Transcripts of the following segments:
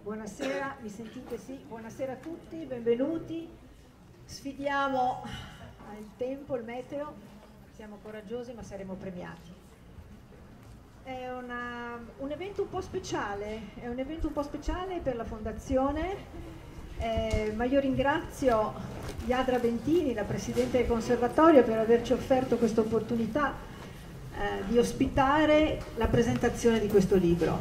Buonasera, mi sentite? Sì, buonasera a tutti, benvenuti. Sfidiamo il tempo, il meteo, siamo coraggiosi ma saremo premiati. È un evento un po' speciale, è un evento un po' speciale per la Fondazione, ma io ringrazio Iadra Bentini, la Presidente del Conservatorio, per averci offerto questa opportunità di ospitare la presentazione di questo libro.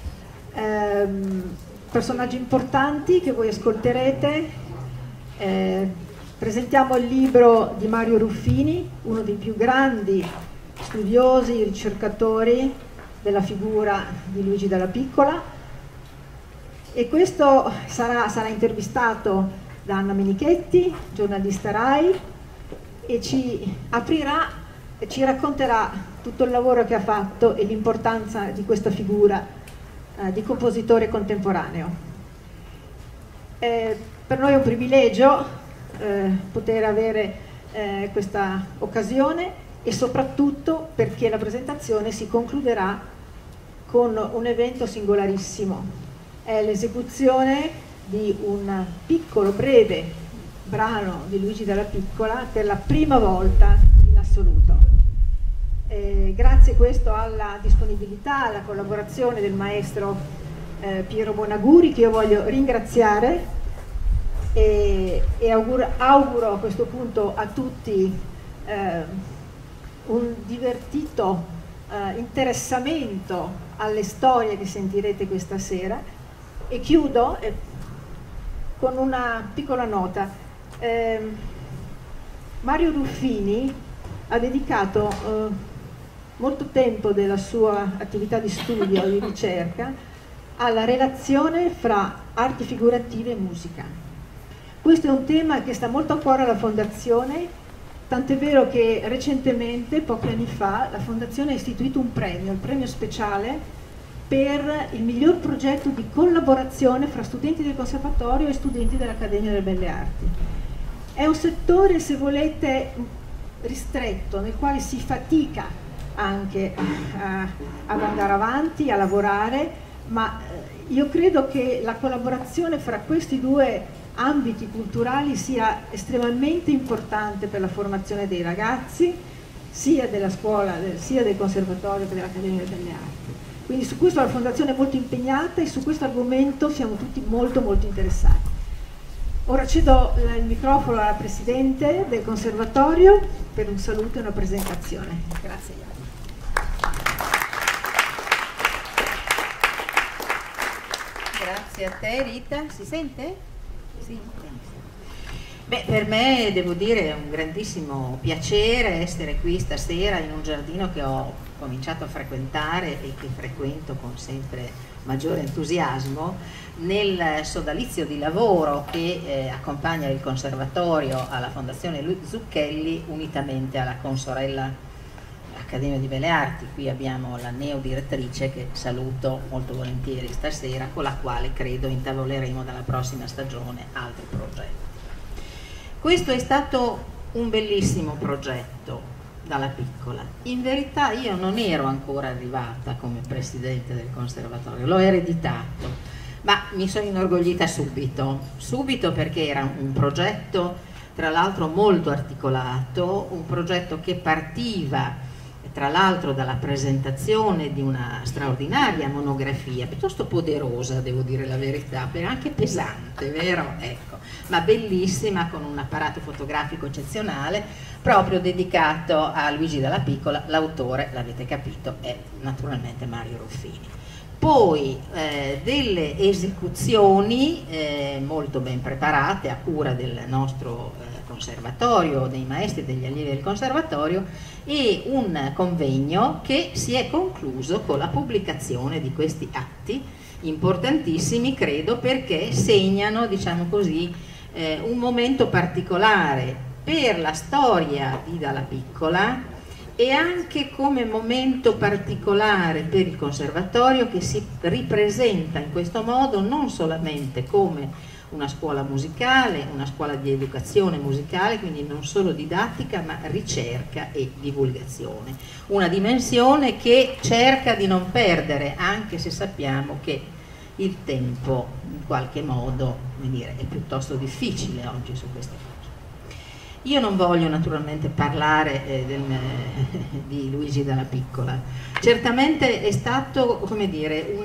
Personaggi importanti che voi ascolterete. Presentiamo il libro di Mario Ruffini, uno dei più grandi studiosi, ricercatori della figura di Luigi Dalla Piccola, e questo sarà intervistato da Anna Menichetti, giornalista RAI, e ci aprirà e ci racconterà tutto il lavoro che ha fatto e l'importanza di questa figura di compositore contemporaneo. Per noi è un privilegio poter avere questa occasione, e soprattutto perché la presentazione si concluderà con un evento singolarissimo. È l'esecuzione di un piccolo, breve brano di Luigi Dalla Piccola per la prima volta in assoluto. Grazie questo alla disponibilità, alla collaborazione del maestro Piero Bonaguri, che io voglio ringraziare, e auguro a questo punto a tutti un divertito interessamento alle storie che sentirete questa sera, e chiudo con una piccola nota. Mario Ruffini ha dedicato molto tempo della sua attività di studio e di ricerca alla relazione fra arti figurative e musica. Questo è un tema che sta molto a cuore alla Fondazione, tant'è vero che recentemente, pochi anni fa, la Fondazione ha istituito un premio, il premio speciale per il miglior progetto di collaborazione fra studenti del Conservatorio e studenti dell'Accademia delle Belle Arti. È un settore, se volete, ristretto, nel quale si fatica anche ad andare avanti, a lavorare, ma io credo che la collaborazione fra questi due ambiti culturali sia estremamente importante per la formazione dei ragazzi, sia della scuola, sia del Conservatorio che dell'Accademia delle Belle Arti. Quindi su questo la Fondazione è molto impegnata e su questo argomento siamo tutti molto interessati. Ora cedo il microfono alla Presidente del Conservatorio per un saluto e una presentazione. Grazie. Grazie a te Rita, si sente? Sì. Beh, per me devo dire è un grandissimo piacere essere qui stasera in un giardino che ho cominciato a frequentare e che frequento con sempre maggiore entusiasmo, nel sodalizio di lavoro che accompagna il Conservatorio alla Fondazione Zucchelli unitamente alla consorella Accademia di Belle Arti. Qui abbiamo la neodirettrice, che saluto molto volentieri stasera, con la quale credo intavoleremo dalla prossima stagione altri progetti. Questo è stato un bellissimo progetto, Dalla Piccola. In verità io non ero ancora arrivata come Presidente del Conservatorio, l'ho ereditato, ma mi sono inorgoglita subito perché era un progetto tra l'altro molto articolato, un progetto che partiva tra l'altro dalla presentazione di una straordinaria monografia, piuttosto poderosa, devo dire la verità, anche pesante, vero? Ecco, ma bellissima, con un apparato fotografico eccezionale, proprio dedicato a Luigi Dalla Piccola. L'autore, l'avete capito, è naturalmente Mario Ruffini. Poi delle esecuzioni molto ben preparate a cura del nostro conservatorio, dei maestri e degli allievi del conservatorio, e un convegno che si è concluso con la pubblicazione di questi atti importantissimi, credo, perché segnano, diciamo così, un momento particolare per la storia di Dalla Piccola, e anche come momento particolare per il Conservatorio, che si ripresenta in questo modo non solamente come una scuola musicale, una scuola di educazione musicale, quindi non solo didattica ma ricerca e divulgazione. Una dimensione che cerca di non perdere, anche se sappiamo che il tempo in qualche modo, come dire, è piuttosto difficile oggi su queste cose. Io non voglio naturalmente parlare di Luigi Dalla Piccola. Certamente è stato, come dire,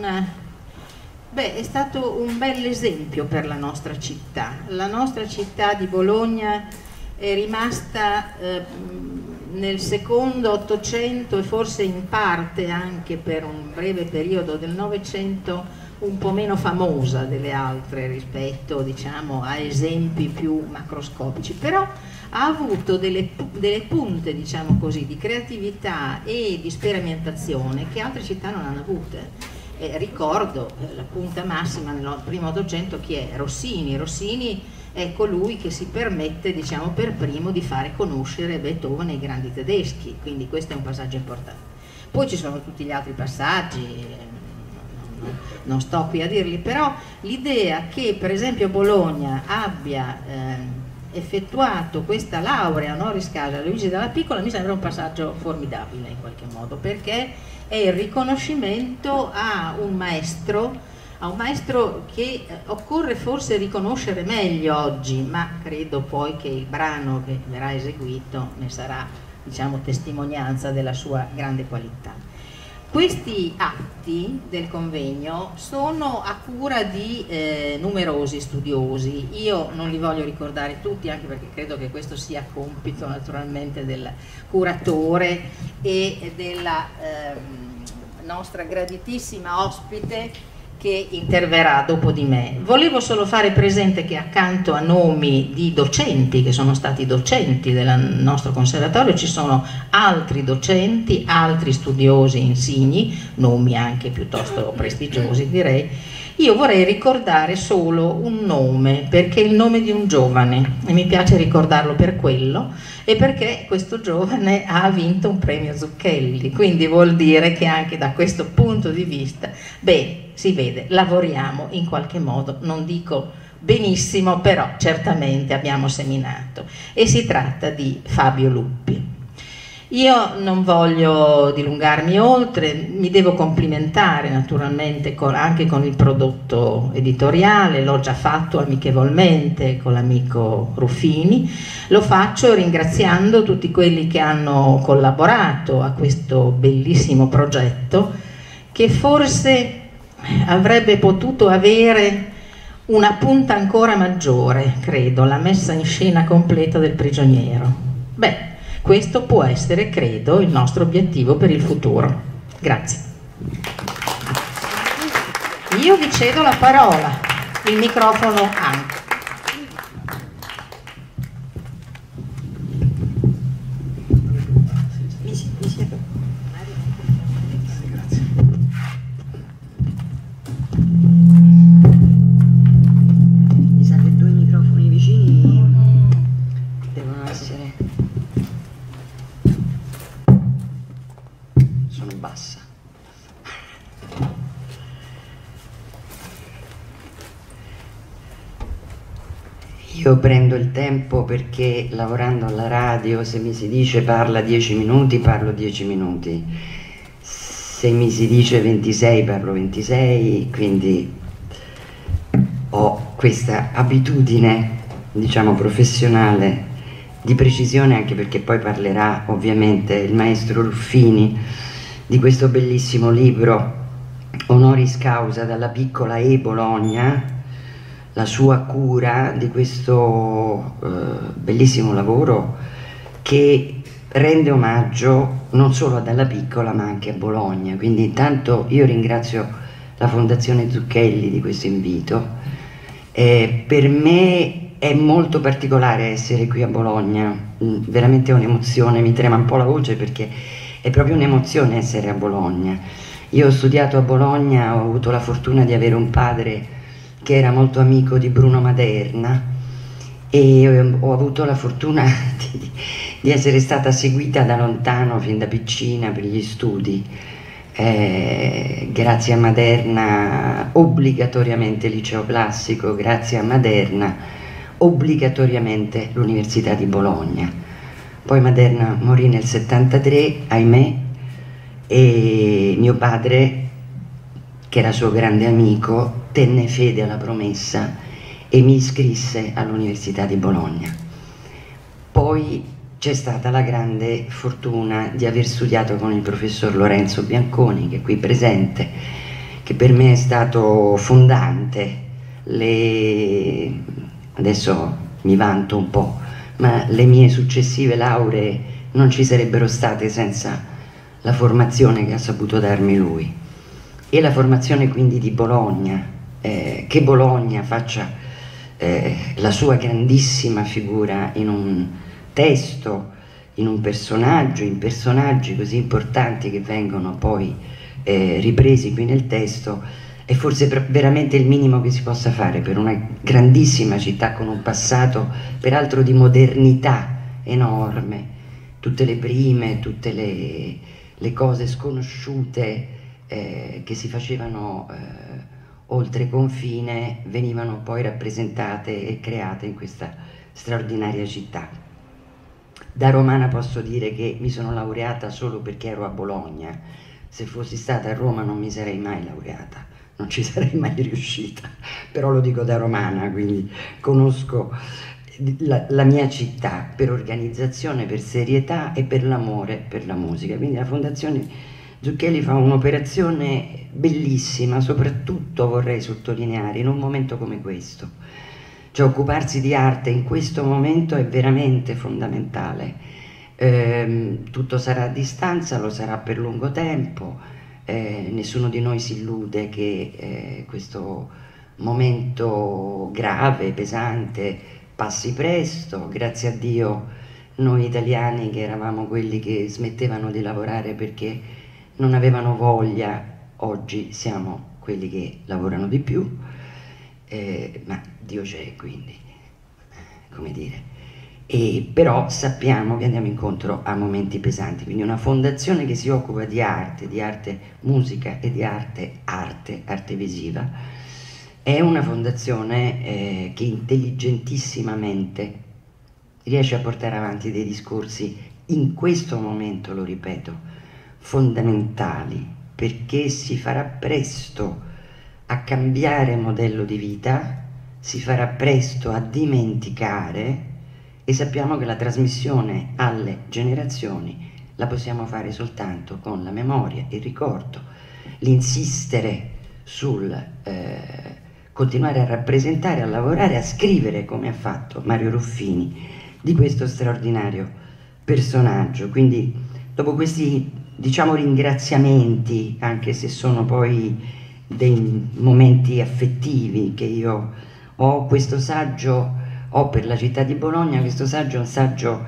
è stato un bel esempio per la nostra città. La nostra città di Bologna è rimasta nel secondo Ottocento e forse in parte anche per un breve periodo del Novecento un po' meno famosa delle altre rispetto, diciamo, a esempi più macroscopici, però ha avuto delle punte, diciamo così, di creatività e di sperimentazione che altre città non hanno avute. Ricordo la punta massima nel primo Ottocento chi è? Rossini. Rossini è colui che si permette, diciamo, per primo di fare conoscere Beethoven ai grandi tedeschi, quindi questo è un passaggio importante. Poi ci sono tutti gli altri passaggi, non sto qui a dirli, però l'idea che per esempio Bologna abbia effettuato questa laurea honoris causa a Luigi Dalla Piccola mi sembra un passaggio formidabile in qualche modo, perché è il riconoscimento a un maestro che occorre forse riconoscere meglio oggi, ma credo poi che il brano che verrà eseguito ne sarà, diciamo, testimonianza della sua grande qualità. Questi atti del convegno sono a cura di numerosi studiosi. Io non li voglio ricordare tutti, anche perché credo che questo sia compito naturalmente del curatore e della nostra graditissima ospite che interverrà dopo di me. Volevo solo fare presente che accanto a nomi di docenti, che sono stati docenti del nostro conservatorio, ci sono altri docenti, altri studiosi insigni, nomi anche piuttosto prestigiosi direi. Io vorrei ricordare solo un nome, perché è il nome di un giovane, e mi piace ricordarlo per quello, e perché questo giovane ha vinto un premio Zucchelli, quindi vuol dire che anche da questo punto di vista, beh, si vede, lavoriamo in qualche modo, non dico benissimo, però certamente abbiamo seminato, e si tratta di Fabio Luppi. Io non voglio dilungarmi oltre, mi devo complimentare naturalmente anche con il prodotto editoriale, l'ho già fatto amichevolmente con l'amico Ruffini, lo faccio ringraziando tutti quelli che hanno collaborato a questo bellissimo progetto che forse avrebbe potuto avere una punta ancora maggiore, credo, la messa in scena completa del prigioniero. Beh, questo può essere, credo, il nostro obiettivo per il futuro. Grazie. Io vi cedo la parola, il microfono anche. Mi sa che 2 microfoni vicini devono essere... Sono bassa. Io prendo il tempo perché lavorando alla radio, se mi si dice parla 10 minuti, parlo 10 minuti. Se mi si dice 26, parlo 26, quindi ho questa abitudine, diciamo, professionale di precisione, anche perché poi parlerà ovviamente il maestro Ruffini di questo bellissimo libro Honoris Causa Dalla Piccola e Bologna, la sua cura di questo bellissimo lavoro che rende omaggio non solo a Dalla Piccola ma anche a Bologna. Quindi intanto io ringrazio la Fondazione Zucchelli di questo invito. Per me è molto particolare essere qui a Bologna, veramente è un'emozione, mi trema un po' la voce perché è proprio un'emozione essere a Bologna. Io ho studiato a Bologna, ho avuto la fortuna di avere un padre che era molto amico di Bruno Maderna e ho avuto la fortuna di essere stata seguita da lontano, fin da piccina, per gli studi. Grazie a Maderna obbligatoriamente il liceo classico, grazie a Maderna obbligatoriamente l'Università di Bologna. Poi Maderna morì nel 73, ahimè, e mio padre che era suo grande amico, tenne fede alla promessa e mi iscrisse all'Università di Bologna. Poi c'è stata la grande fortuna di aver studiato con il professor Lorenzo Bianconi, che è qui presente, che per me è stato fondante. Adesso mi vanto un po', ma le mie successive lauree non ci sarebbero state senza la formazione che ha saputo darmi lui. E la formazione quindi di Bologna, che Bologna faccia la sua grandissima figura in un testo, in un personaggio, in personaggi così importanti che vengono poi ripresi qui nel testo, è forse veramente il minimo che si possa fare per una grandissima città con un passato peraltro di modernità enorme, tutte le prime, tutte le cose sconosciute che si facevano oltre confine venivano poi rappresentate e create in questa straordinaria città. Da romana posso dire che mi sono laureata solo perché ero a Bologna. Se fossi stata a Roma non mi sarei mai laureata, non ci sarei mai riuscita, però lo dico da romana, quindi conosco la mia città per organizzazione, per serietà e per l'amore per la musica. Quindi la Fondazione Zucchelli fa un'operazione bellissima, soprattutto vorrei sottolineare in un momento come questo. Cioè occuparsi di arte in questo momento è veramente fondamentale. Tutto sarà a distanza, lo sarà per lungo tempo, nessuno di noi si illude che questo momento grave, pesante, passi presto. Grazie a Dio noi italiani, che eravamo quelli che smettevano di lavorare perché non avevano voglia, oggi siamo quelli che lavorano di più, ma Dio c'è, quindi, come dire. Però sappiamo che andiamo incontro a momenti pesanti, quindi una fondazione che si occupa di arte musica e di arte visiva, è una fondazione che intelligentissimamente riesce a portare avanti dei discorsi in questo momento, lo ripeto, fondamentali, perché si farà presto a cambiare modello di vita, si farà presto a dimenticare, e sappiamo che la trasmissione alle generazioni la possiamo fare soltanto con la memoria, il ricordo, l'insistere sul continuare a rappresentare, a lavorare, a scrivere, come ha fatto Mario Ruffini, di questo straordinario personaggio. Quindi dopo questi, diciamo, ringraziamenti, anche se sono poi dei momenti affettivi che io ho, questo saggio ho per la città di Bologna, questo saggio è un saggio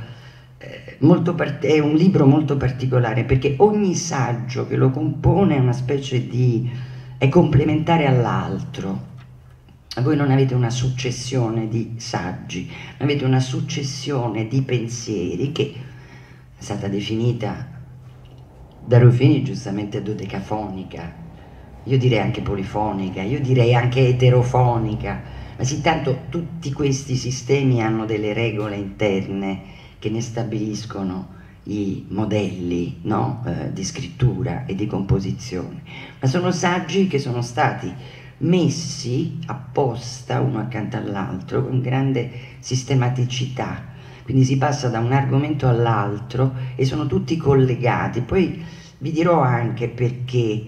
è un libro molto particolare, perché ogni saggio che lo compone è una specie di, è complementare all'altro. Voi non avete una successione di saggi, avete una successione di pensieri che è stata definita da Ruffini giustamente dodecafonica, io direi anche polifonica, io direi anche eterofonica, ma sì, tanto tutti questi sistemi hanno delle regole interne che ne stabiliscono i modelli, no? Di scrittura e di composizione, ma sono saggi che sono stati messi apposta uno accanto all'altro con grande sistematicità, quindi si passa da un argomento all'altro e sono tutti collegati. Poi vi dirò anche perché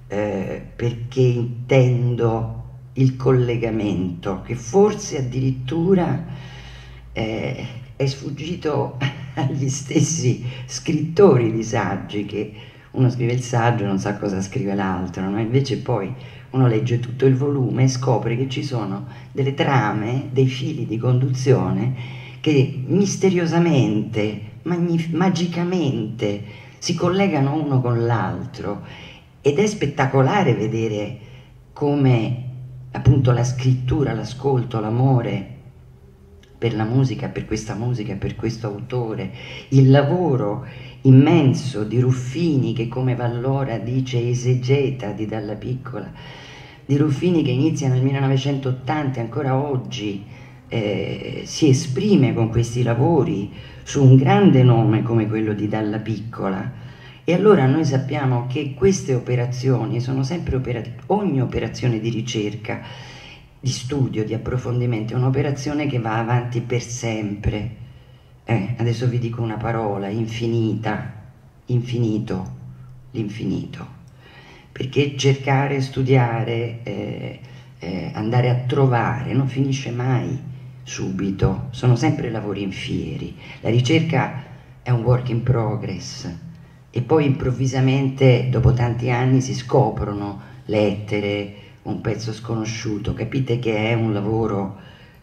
intendo il collegamento, che forse addirittura è sfuggito agli stessi scrittori di saggi, che uno scrive il saggio e non sa cosa scrive l'altro, no? Invece poi uno legge tutto il volume e scopre che ci sono delle trame, dei fili di conduzione che misteriosamente, magicamente si collegano uno con l'altro, ed è spettacolare vedere come appunto la scrittura, l'ascolto, l'amore per la musica, per questa musica, per questo autore, il lavoro immenso di Ruffini, che come Vallora dice esegeta di Dalla Piccola, di Ruffini che inizia nel 1980 e ancora oggi si esprime con questi lavori su un grande nome come quello di Dalla Piccola, E allora noi sappiamo che queste operazioni sono sempre ogni operazione di ricerca, di studio, di approfondimento, è un'operazione che va avanti per sempre. Adesso vi dico una parola: infinita, infinito, l'infinito. Perché cercare, studiare, andare a trovare non finisce mai subito, sono sempre lavori infieri. La ricerca è un work in progress e poi improvvisamente dopo tanti anni si scoprono lettere, un pezzo sconosciuto, capite che è un lavoro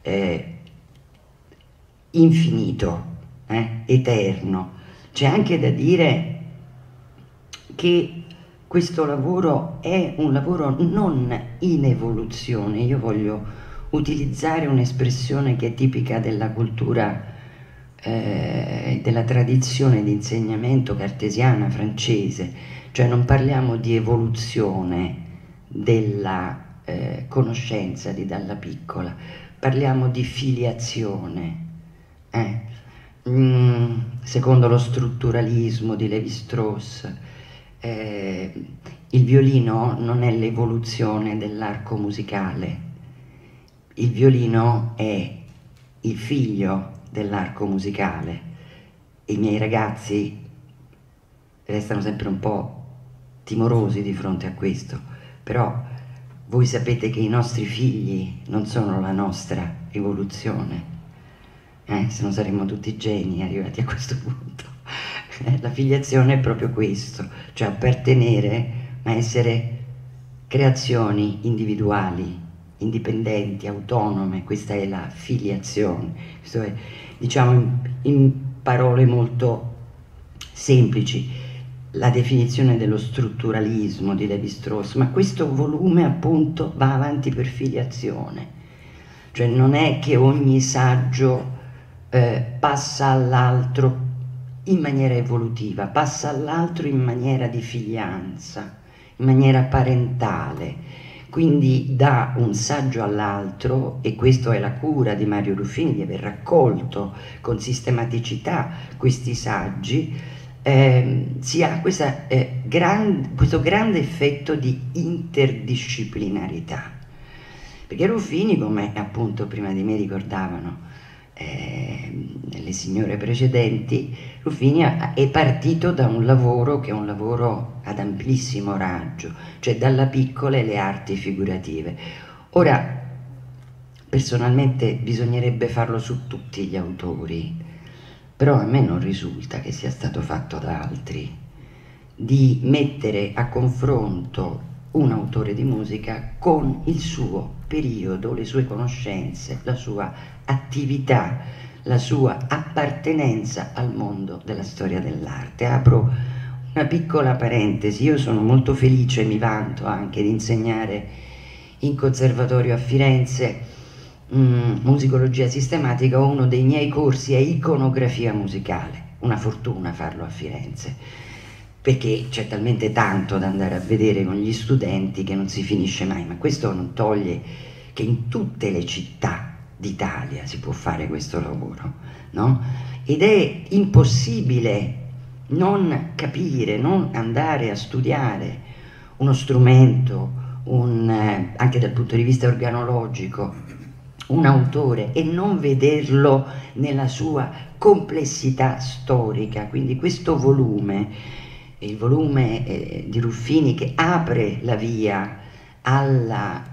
infinito, eterno. C'è anche da dire che questo lavoro è un lavoro non in evoluzione. Io voglio utilizzare un'espressione che è tipica della cultura, della tradizione di insegnamento cartesiana francese, cioè non parliamo di evoluzione della conoscenza di Dalla Piccola, parliamo di filiazione. Secondo lo strutturalismo di Lévi-Strauss, il violino non è l'evoluzione dell'arco musicale, il violino è il figlio dell'arco musicale. I miei ragazzi restano sempre un po' timorosi di fronte a questo, però voi sapete che i nostri figli non sono la nostra evoluzione, se no saremmo tutti geni arrivati a questo punto. La filiazione è proprio questo, cioè appartenere, ma essere creazioni individuali, indipendenti, autonome. Questa è la filiazione. Questo è, diciamo in parole molto semplici, la definizione dello strutturalismo di Lévi-Strauss, ma questo volume appunto va avanti per filiazione, cioè non è che ogni saggio passa all'altro in maniera evolutiva, passa all'altro in maniera di figlianza, in maniera parentale, quindi da un saggio all'altro, e questo è la cura di Mario Ruffini, di aver raccolto con sistematicità questi saggi, si ha questo grande effetto di interdisciplinarità, perché Ruffini, come appunto prima di me ricordavano le signore precedenti, Ruffini è partito da un lavoro che è un lavoro ad amplissimo raggio, cioè Dalla Piccola e le arti figurative. Ora, personalmente bisognerebbe farlo su tutti gli autori, però a me non risulta che sia stato fatto da altri, di mettere a confronto un autore di musica con il suo periodo, le sue conoscenze, la sua attività, la sua appartenenza al mondo della storia dell'arte. Apro una piccola parentesi: io sono molto felice, mi vanto anche di insegnare in conservatorio a Firenze musicologia sistematica. Uno dei miei corsi è iconografia musicale, una fortuna farlo a Firenze, perché c'è talmente tanto da andare a vedere con gli studenti che non si finisce mai, ma questo non toglie che in tutte le città d'Italia si può fare questo lavoro, no? Ed è impossibile non capire, non andare a studiare uno strumento, anche dal punto di vista organologico, un autore, e non vederlo nella sua complessità storica. Quindi questo volume, il volume di Ruffini, che apre la via alla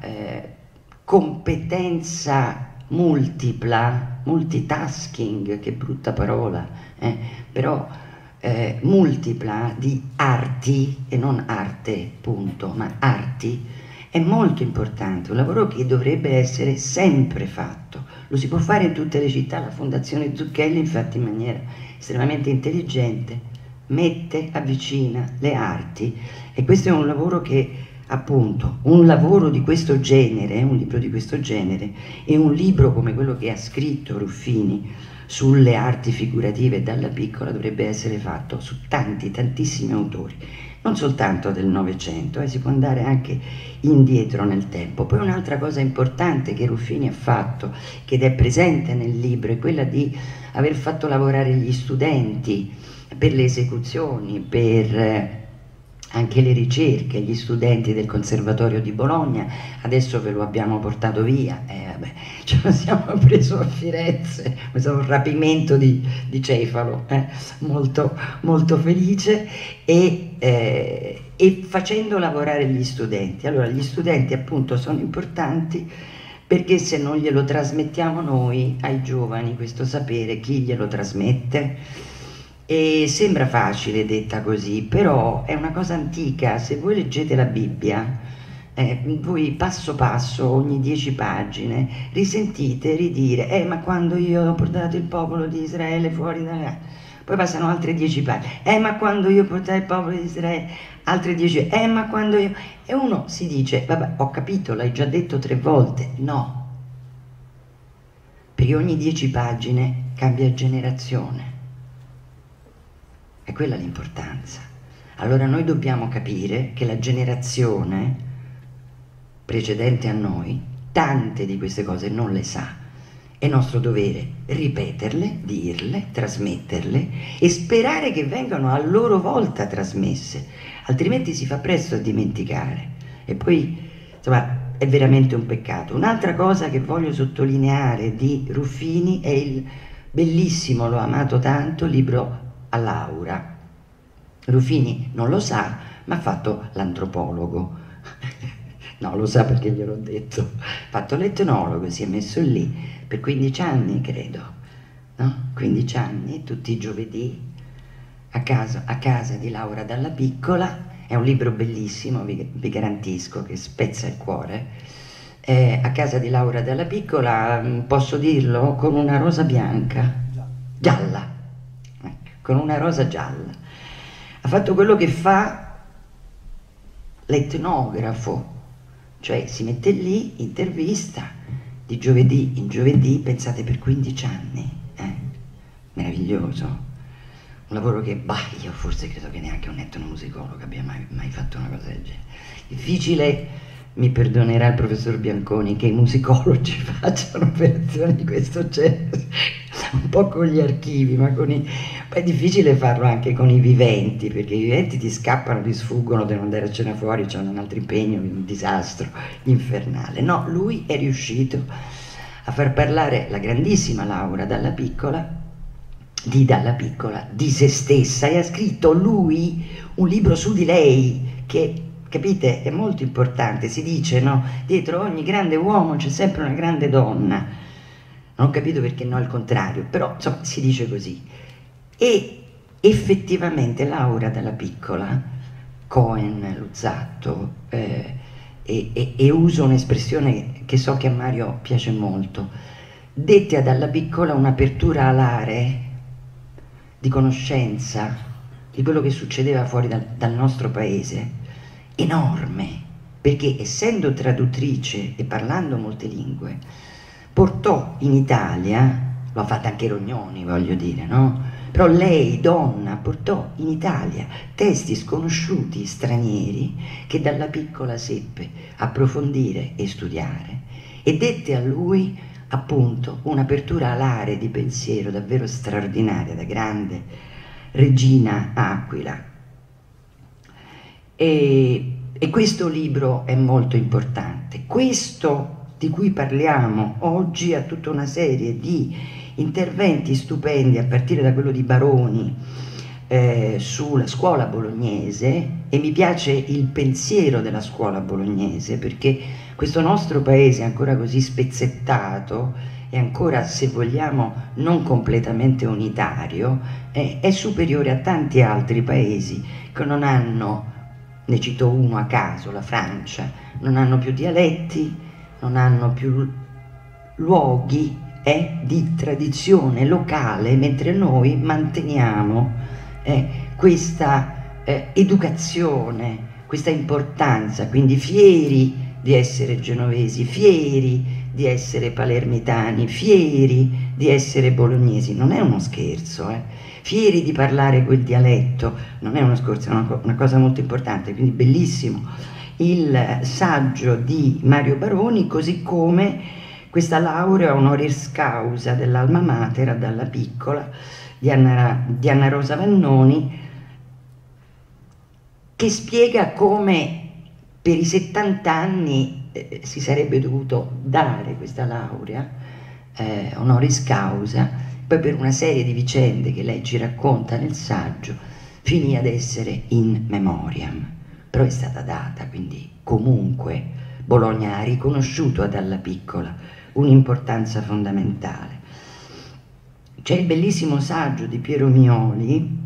competenza multipla, multitasking, che brutta parola, però multipla di arti, e non arte punto, ma arti, è molto importante, un lavoro che dovrebbe essere sempre fatto. Lo si può fare in tutte le città. La Fondazione Zucchelli, infatti, in maniera estremamente intelligente mette, avvicina le arti, e questo è un lavoro che, appunto, un lavoro di questo genere, un libro di questo genere, e un libro come quello che ha scritto Ruffini sulle arti figurative Dalla Piccola dovrebbe essere fatto su tantissimi autori, non soltanto del Novecento, si può andare anche indietro nel tempo. Poi un'altra cosa importante che Ruffini ha fatto, che è presente nel libro, è quella di aver fatto lavorare gli studenti per le esecuzioni, per anche le ricerche, gli studenti del Conservatorio di Bologna. Adesso ve lo abbiamo portato via, vabbè, ce lo siamo preso a Firenze, questo è un rapimento di Cefalo, molto, molto felice, e facendo lavorare gli studenti. Allora, gli studenti appunto sono importanti, perché se non glielo trasmettiamo noi ai giovani questo sapere, chi glielo trasmette? E sembra facile detta così, però è una cosa antica. Se voi leggete la Bibbia, voi passo passo, ogni 10 pagine, risentite ridire, ma quando io ho portato il popolo di Israele fuori da... Poi passano altre 10 pagine, ma quando io portai il popolo di Israele, altre 10, ma quando io... E uno si dice, vabbè, ho capito, l'hai già detto 3 volte. No, perché ogni 10 pagine cambia generazione. È quella l'importanza. Allora noi dobbiamo capire che la generazione precedente a noi tante di queste cose non le sa. È nostro dovere ripeterle, dirle, trasmetterle e sperare che vengano a loro volta trasmesse, altrimenti si fa presto a dimenticare. E poi, insomma, è veramente un peccato. Un'altra cosa che voglio sottolineare di Ruffini è il bellissimo, l'ho amato tanto, libro a Laura. Ruffini non lo sa, ma ha fatto l'antropologo. No, lo sa perché gliel'ho detto. Ha fatto l'etnologo, si è messo lì per 15 anni, credo, no? 15 anni, tutti i giovedì, a casa di Laura Dalla Piccola. È un libro bellissimo, vi garantisco, che spezza il cuore. A casa di Laura Dalla Piccola, posso dirlo, con una rosa bianca, gialla, con una rosa gialla. Ha fatto quello che fa l'etnografo, cioè si mette lì, intervista di giovedì in giovedì, pensate, per 15 anni, meraviglioso, un lavoro che, io forse credo che neanche un etnomusicologo abbia mai fatto una cosa del genere. Difficile, mi perdonerà il professor Bianconi, che i musicologi facciano operazioni di questo genere, un po' con gli archivi, ma poi è difficile farlo anche con i viventi, perché i viventi ti scappano, ti sfuggono, devono andare a cena fuori, hanno un altro impegno, un disastro infernale. No, lui è riuscito a far parlare la grandissima Laura Dalla Piccola, di se stessa, e ha scritto lui un libro su di lei che, capite, è molto importante. Si dice, no, dietro ogni grande uomo c'è sempre una grande donna. Non ho capito perché no, al contrario, però insomma si dice così. E effettivamente Laura Dalla Piccola, Cohen, Luzzatto, e uso un'espressione che so che a Mario piace molto, dette a Dalla Piccola un'apertura alare di conoscenza di quello che succedeva fuori dal nostro paese, enorme, perché essendo traduttrice e parlando molte lingue, portò in Italia, lo ha fatto anche Rognoni, voglio dire, no? Però lei, donna, portò in Italia testi sconosciuti, stranieri, che Dalla Piccola seppe approfondire e studiare, e dette a lui appunto un'apertura alare di pensiero davvero straordinaria, da grande regina Aquila. E questo libro è molto importante. Questo di cui parliamo oggi ha tutta una serie di interventi stupendi, a partire da quello di Baroni sulla scuola bolognese, e mi piace il pensiero della scuola bolognese, perché questo nostro paese è ancora così spezzettato e ancora, se vogliamo, non completamente unitario, è superiore a tanti altri paesi che non hanno, ne cito uno a caso, la Francia, non hanno più dialetti, non hanno più luoghi di tradizione locale, mentre noi manteniamo questa educazione, questa importanza, quindi fieri di essere genovesi, fieri di essere palermitani, fieri di essere bolognesi, non è uno scherzo, fieri di parlare quel dialetto, non è uno scherzo, è una cosa molto importante, quindi bellissimo il saggio di Mario Baroni, così come questa laurea honoris causa dell'Alma Mater Dalla Piccola di Anna Rosa Vannoni, che spiega come per i 70 anni si sarebbe dovuto dare questa laurea honoris causa, poi per una serie di vicende che lei ci racconta nel saggio finì ad essere in memoriam, però è stata data, quindi comunque Bologna ha riconosciuto a Dalla Piccola un'importanza fondamentale. C'è il bellissimo saggio di Piero Mioli,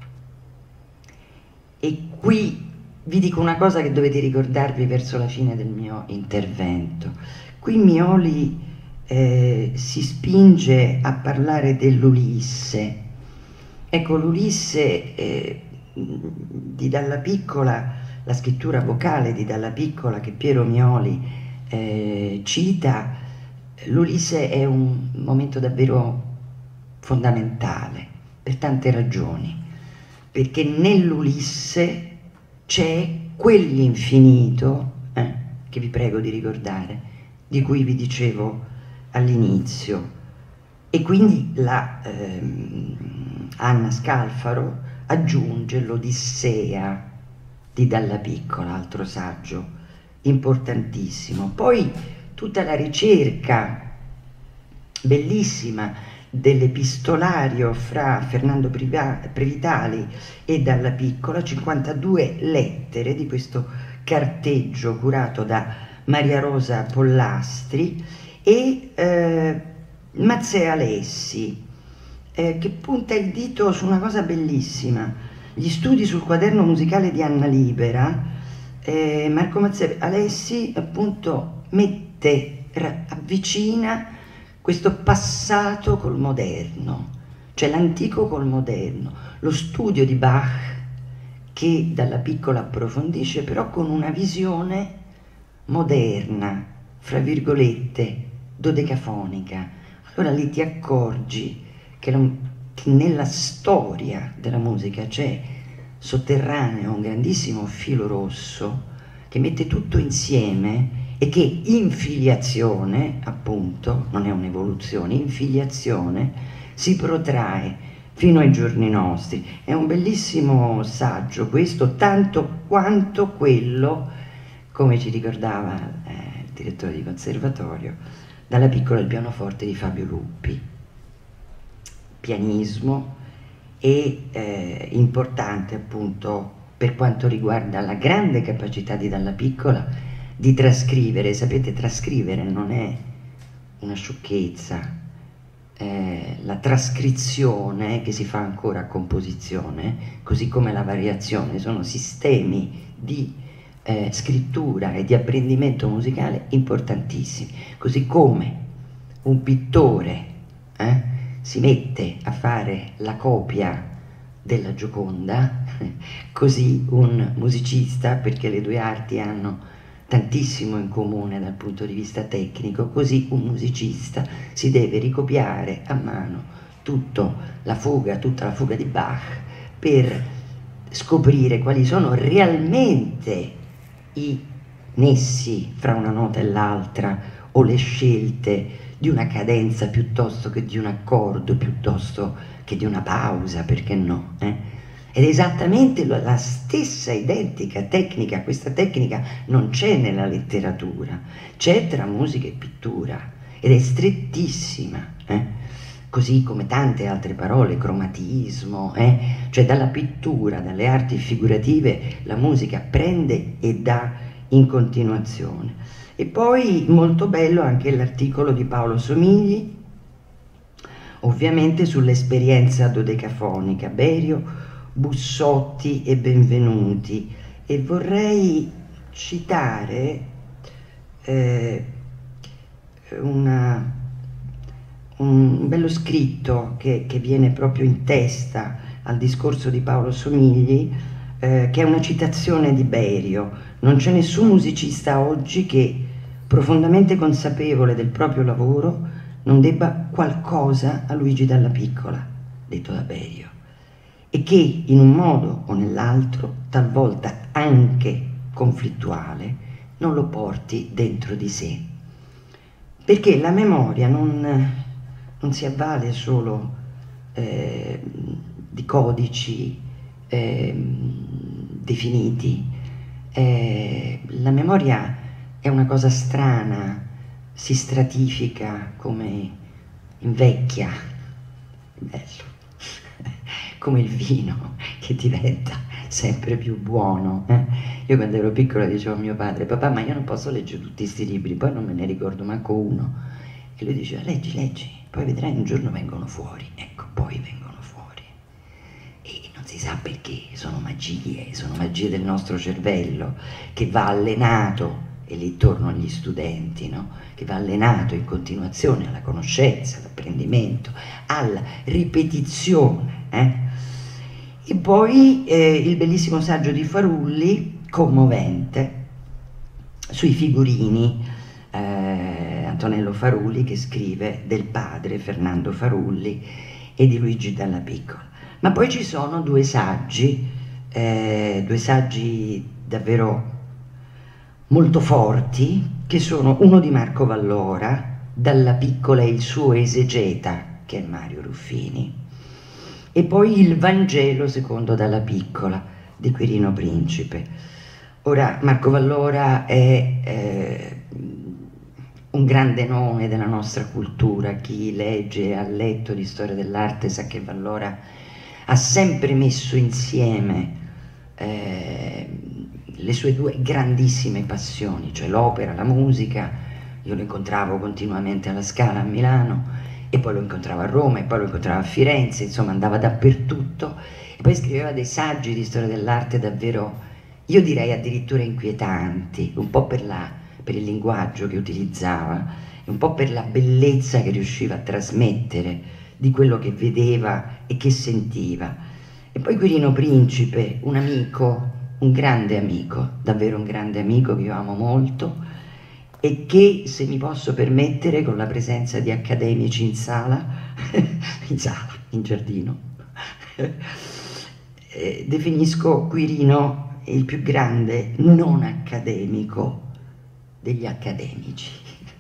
e qui vi dico una cosa che dovete ricordarvi verso la fine del mio intervento. Qui Mioli si spinge a parlare dell'Ulisse. Ecco, l'Ulisse di Dalla Piccola, la scrittura vocale di Dalla Piccola che Piero Mioli cita, l'Ulisse è un momento davvero fondamentale per tante ragioni, perché nell'Ulisse c'è quell'infinito che vi prego di ricordare, di cui vi dicevo all'inizio, e quindi Anna Scalfaro aggiunge l'Odissea di Dalla Piccola, altro saggio importantissimo. Poi tutta la ricerca bellissima dell'epistolario fra Fernando Previtali e Dalla Piccola, 52 lettere di questo carteggio curato da Maria Rosa Pollastri, e Mazzea Alessi, che punta il dito su una cosa bellissima: gli studi sul quaderno musicale di Anna Libera. Marco Mazzea Alessi appunto avvicina questo passato col moderno, cioè l'antico col moderno, lo studio di Bach che Dalla Piccola approfondisce, però con una visione moderna, fra virgolette, dodecafonica. Allora lì ti accorgi che nella storia della musica c'è sotterraneo un grandissimo filo rosso che mette tutto insieme e che in filiazione, appunto, non è un'evoluzione, in filiazione si protrae fino ai giorni nostri. È un bellissimo saggio questo, tanto quanto quello, come ci ricordava il direttore di conservatorio, Dalla Piccola il pianoforte di Fabio Luppi. Pianismo e importante appunto per quanto riguarda la grande capacità di Dalla Piccola di trascrivere. Sapete, trascrivere non è una sciocchezza, la trascrizione che si fa ancora a composizione, così come la variazione, sono sistemi di scrittura e di apprendimento musicale importantissimi, così come un pittore si mette a fare la copia della Gioconda, così un musicista, perché le due arti hanno tantissimo in comune dal punto di vista tecnico, così un musicista si deve ricopiare a mano tutta la fuga di Bach per scoprire quali sono realmente i nessi fra una nota e l'altra, o le scelte di una cadenza piuttosto che di un accordo, piuttosto che di una pausa, perché no? Ed è esattamente la stessa identica tecnica. Questa tecnica non c'è nella letteratura, c'è tra musica e pittura ed è strettissima, così come tante altre parole, cromatismo, cioè dalla pittura, dalle arti figurative la musica prende e dà in continuazione. E poi molto bello anche l'articolo di Paolo Somigli, ovviamente sull'esperienza dodecafonica, Berio, Bussotti e Benvenuti, e vorrei citare un bello scritto che viene proprio in testa al discorso di Paolo Somigli, che è una citazione di Berio: non c'è nessun musicista oggi che profondamente consapevole del proprio lavoro, non debba qualcosa a Luigi Dallapiccola, detto da Berio, e che in un modo o nell'altro, talvolta anche conflittuale, non lo porti dentro di sé. Perché la memoria non si avvale solo di codici definiti. La memoria è una cosa strana, si stratifica, come invecchia, bello, come il vino che diventa sempre più buono. Io quando ero piccola dicevo a mio padre: papà, ma io non posso leggere tutti questi libri, poi non me ne ricordo manco uno. E lui diceva: leggi, leggi, poi vedrai un giorno vengono fuori. Ecco, poi vengono fuori. E non si sa perché, sono magie del nostro cervello che va allenato. E lì torno agli studenti, no? Che va allenato in continuazione alla conoscenza, all'apprendimento, alla ripetizione. E poi il bellissimo saggio di Farulli, commovente, sui figurini, Antonello Farulli, che scrive del padre Fernando Farulli e di Luigi Dallapiccola. Ma poi ci sono due saggi davvero molto forti, che sono uno di Marco Vallora, Dallapiccola e il suo esegeta, che è Mario Ruffini, e poi il Vangelo secondo Dallapiccola di Quirino Principe. Ora, Marco Vallora è un grande nome della nostra cultura. Chi legge e ha letto di storia dell'arte sa che Vallora ha sempre messo insieme le sue due grandissime passioni, cioè l'opera, la musica. Io lo incontravo continuamente alla Scala a Milano, e poi lo incontravo a Roma, e poi lo incontravo a Firenze, insomma andava dappertutto, e poi scriveva dei saggi di storia dell'arte davvero, io direi addirittura inquietanti, un po' per il linguaggio che utilizzava, un po' per la bellezza che riusciva a trasmettere di quello che vedeva e che sentiva. E poi Quirino Principe, un amico, un grande amico, davvero un grande amico che io amo molto, e che, se mi posso permettere, con la presenza di accademici in sala, in giardino, definisco Quirino il più grande non accademico degli accademici.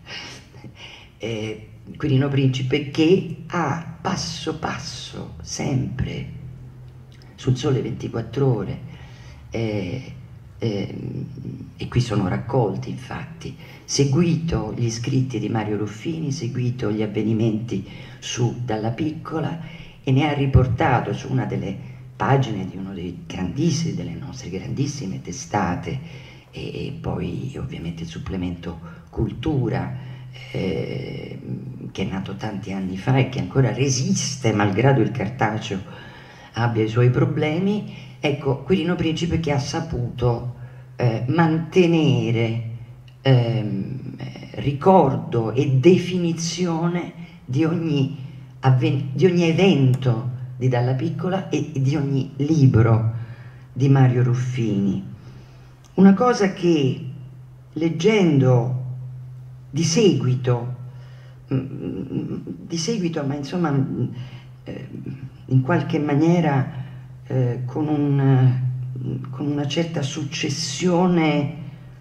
Quirino Principe, che ha passo passo, sempre, sul Sole 24 Ore, e qui sono raccolti, infatti, seguito gli scritti di Mario Ruffini, seguito gli avvenimenti su Dallapiccola, e ne ha riportato su una delle pagine di uno dei grandissimi, delle nostre grandissime testate, e poi ovviamente il supplemento Cultura, che è nato tanti anni fa e che ancora resiste malgrado il cartaceo abbia i suoi problemi. Ecco, Quirino Principe, che ha saputo mantenere ricordo e definizione di ogni evento di Dallapiccola e di ogni libro di Mario Ruffini. Una cosa che, leggendo di seguito, ma insomma in qualche maniera con una certa successione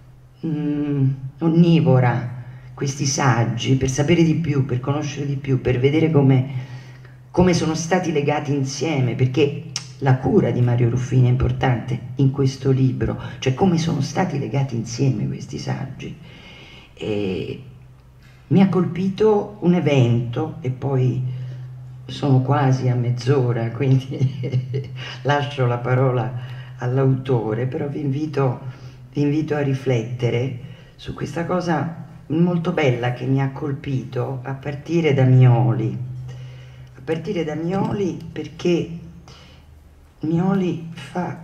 onnivora, questi saggi, per sapere di più, per conoscere di più, per vedere come sono stati legati insieme, perché la cura di Mario Ruffini è importante in questo libro, cioè come sono stati legati insieme questi saggi. E mi ha colpito un evento, e poi sono quasi a mezz'ora, quindi lascio la parola all'autore, però vi invito a riflettere su questa cosa molto bella che mi ha colpito a partire da Mioli, perché Mioli fa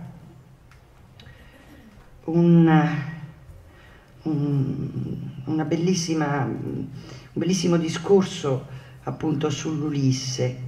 un bellissimo discorso appunto sull'Ulisse,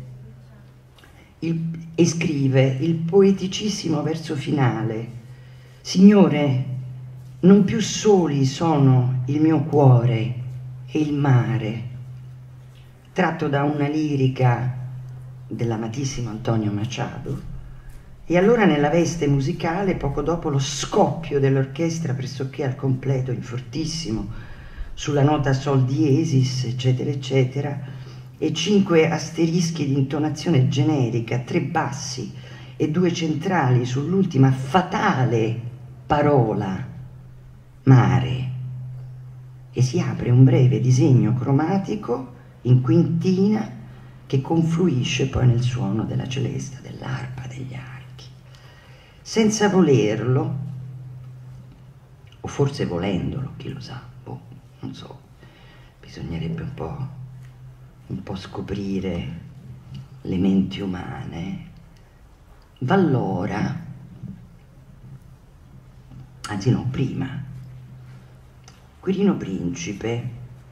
e scrive il poeticissimo verso finale: Signore, Non più soli sono il mio cuore e il mare, tratto da una lirica dell'amatissimo Antonio Machado. E allora nella veste musicale, poco dopo lo scoppio dell'orchestra pressoché al completo, in fortissimo, sulla nota sol diesis, eccetera, eccetera, e 5 asterischi di intonazione generica, 3 bassi e 2 centrali sull'ultima fatale parola, mare, e si apre un breve disegno cromatico in quintina che confluisce poi nel suono della celesta, dell'arpa, degli archi. Senza volerlo, o forse volendolo, chi lo sa, boh, non so, bisognerebbe un po' scoprire le menti umane. Vallora, anzi no, prima, Quirino Principe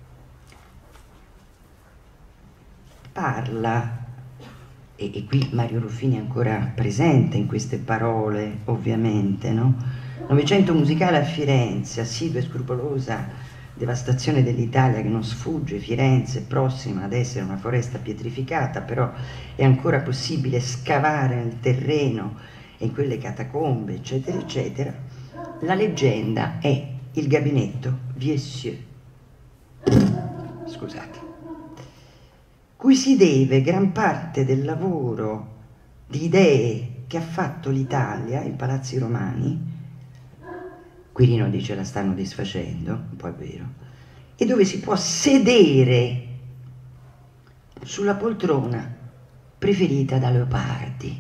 parla, e qui Mario Ruffini è ancora presente in queste parole, ovviamente, no? Novecento musicale a Firenze, assidua e scrupolosa devastazione dell'Italia che non sfugge, Firenze prossima ad essere una foresta pietrificata, però è ancora possibile scavare nel terreno e in quelle catacombe, eccetera, eccetera. La leggenda è il gabinetto Viessieux, scusate, cui si deve gran parte del lavoro di idee che ha fatto l'Italia, i palazzi romani. Quirino dice la stanno disfacendo, un po' è vero, e dove si può sedere sulla poltrona preferita da Leopardi.